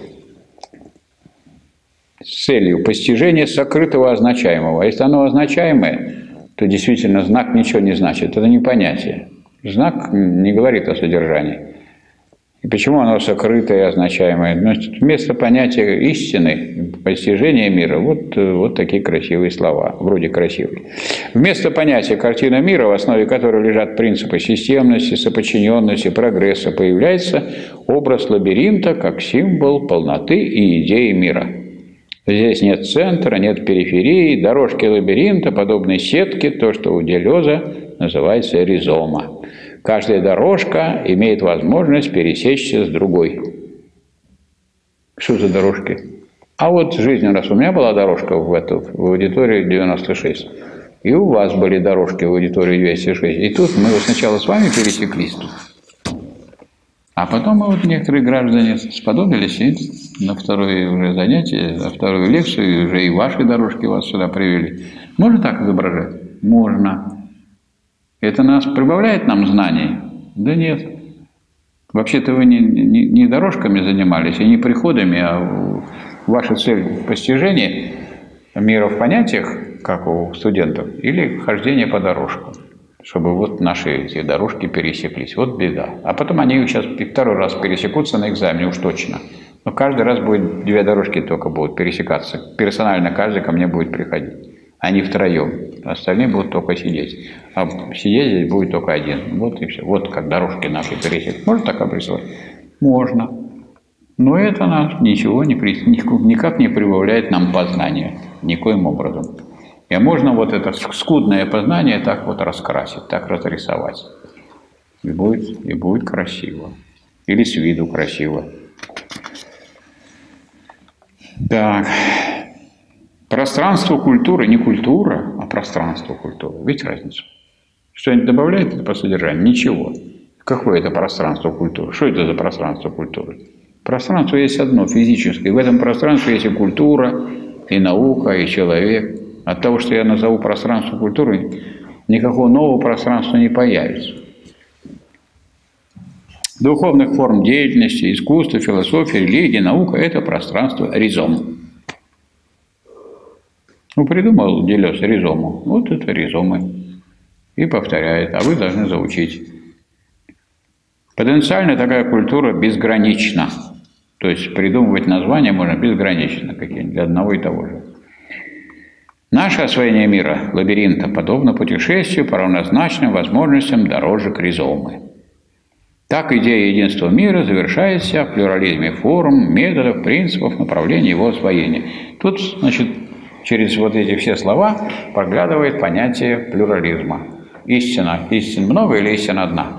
С целью постижения сокрытого означаемого. А если оно означаемое, то действительно знак ничего не значит. Это не понятие. Знак не говорит о содержании. И почему оно сокрытое и означаемое? Значит, вместо понятия истины, постижения мира, вот, вот такие красивые слова, вроде красивые. Вместо понятия картина мира, в основе которой лежат принципы системности, соподчиненности, прогресса, появляется образ лабиринта как символ полноты и идеи мира. Здесь нет центра, нет периферии, дорожки лабиринта, подобной сетке, то, что у Делеза называется ризома. Каждая дорожка имеет возможность пересечься с другой. Что за дорожки? А вот жизнь у нас, у меня была дорожка в, эту, в аудитории девяносто шесть, и у вас были дорожки в аудитории двести шесть. И тут мы вот сначала с вами пересеклись тут. А потом мы вот некоторые граждане сподобились и на второе уже занятие, на вторую лекцию, уже и ваши дорожки вас сюда привели. Можно так изображать? Можно. Это нас прибавляет нам знаний? Да нет. Вообще-то вы не, не, не дорожками занимались, и не приходами, а ваша цель постижения мира в понятиях, как у студентов, или хождение по дорожкам, чтобы вот наши эти дорожки пересеклись. Вот беда. А потом они сейчас второй раз пересекутся на экзамене, уж точно. Но каждый раз будет две дорожки только будут пересекаться. Персонально каждый ко мне будет приходить. Они втроем. Остальные будут только сидеть. А сидеть здесь будет только один. Вот и все. Вот как дорожки наши пересекут. Можно так обрисовать? Можно. Но это нас ничего не, никак не прибавляет нам познания. Никоим образом. И можно вот это скудное познание так вот раскрасить, так разрисовать. И будет, и будет красиво. Или с виду красиво. Так. Пространство культуры, не культура, а пространство культуры. Видите разницу? Что-нибудь добавляет это по содержанию? Ничего. Какое это пространство культуры? Что это за пространство культуры? Пространство есть одно, физическое. И в этом пространстве есть и культура, и наука, и человек. От того, что я назову пространство культуры, никакого нового пространства не появится. Духовных форм деятельности, искусства, философии, религии, наука – это пространство ризом. Ну, придумал Делез ризому. Вот это ризомы. И повторяет, а вы должны заучить. Потенциально такая культура безгранична. То есть придумывать названия можно безгранично какие-нибудь для одного и того же. Наше освоение мира, лабиринта, подобно путешествию по равнозначным возможностям дорожек ризомы. Так идея единства мира завершается в плюрализме форм, методов, принципов, направлений его освоения. Тут, значит, через вот эти все слова проглядывает понятие плюрализма. Истина. Истин много или истина одна?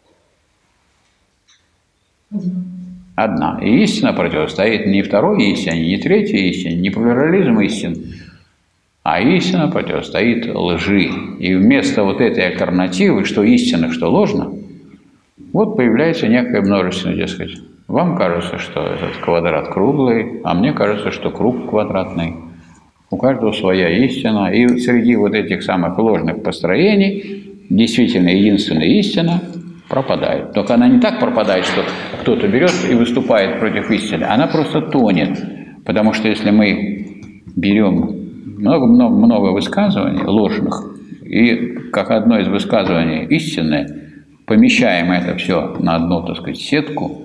Одна. И истина противостоит не второй истине, не третьей истине, не плюрализм истин, а истина противостоит лжи. И вместо вот этой альтернативы, что истина, что ложно, вот появляется некое множественное, дескать. Вам кажется, что этот квадрат круглый, а мне кажется, что круг квадратный. У каждого своя истина. И среди вот этих самых ложных построений действительно единственная истина пропадает. Только она не так пропадает, что кто-то берет и выступает против истины. Она просто тонет. Потому что если мы берем много-много много высказываний ложных, и как одно из высказываний истинное, помещаем это все на одну, так сказать, сетку,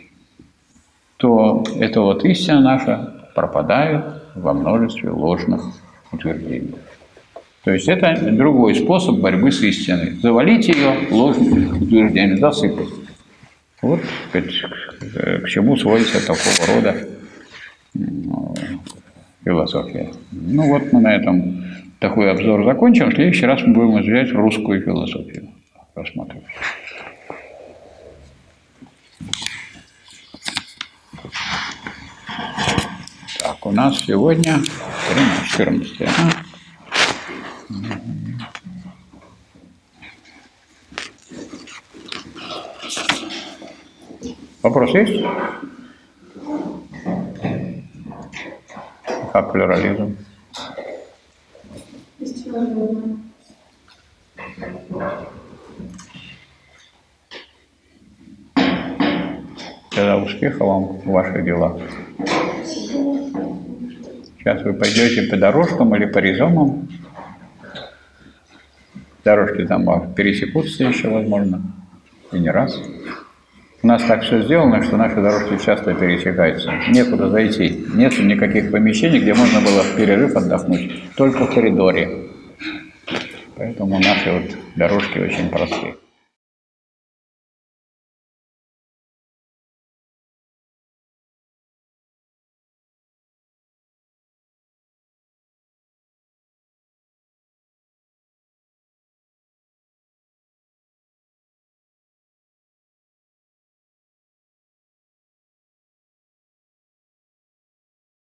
то эта вот истина наша пропадает во множестве ложных утверждений. То есть это другой способ борьбы с истиной. Завалить ее ложными утверждениями, засыпать. Вот, так сказать, к чему сводится такого рода философия. Ну вот мы на этом такой обзор закончим. В следующий раз мы будем изучать русскую философию. Рассмотрим. Так, у нас сегодня четырнадцатое. Вопрос есть? Как плюрализм? Тогда успеха вам в ваших делах. Сейчас вы пойдете по дорожкам или по ризомам. Дорожки там пересекутся еще, возможно, и не раз. У нас так все сделано, что наши дорожки часто пересекаются. Некуда зайти. Нет никаких помещений, где можно было в перерыв отдохнуть. Только в коридоре. Поэтому наши вот дорожки очень простые.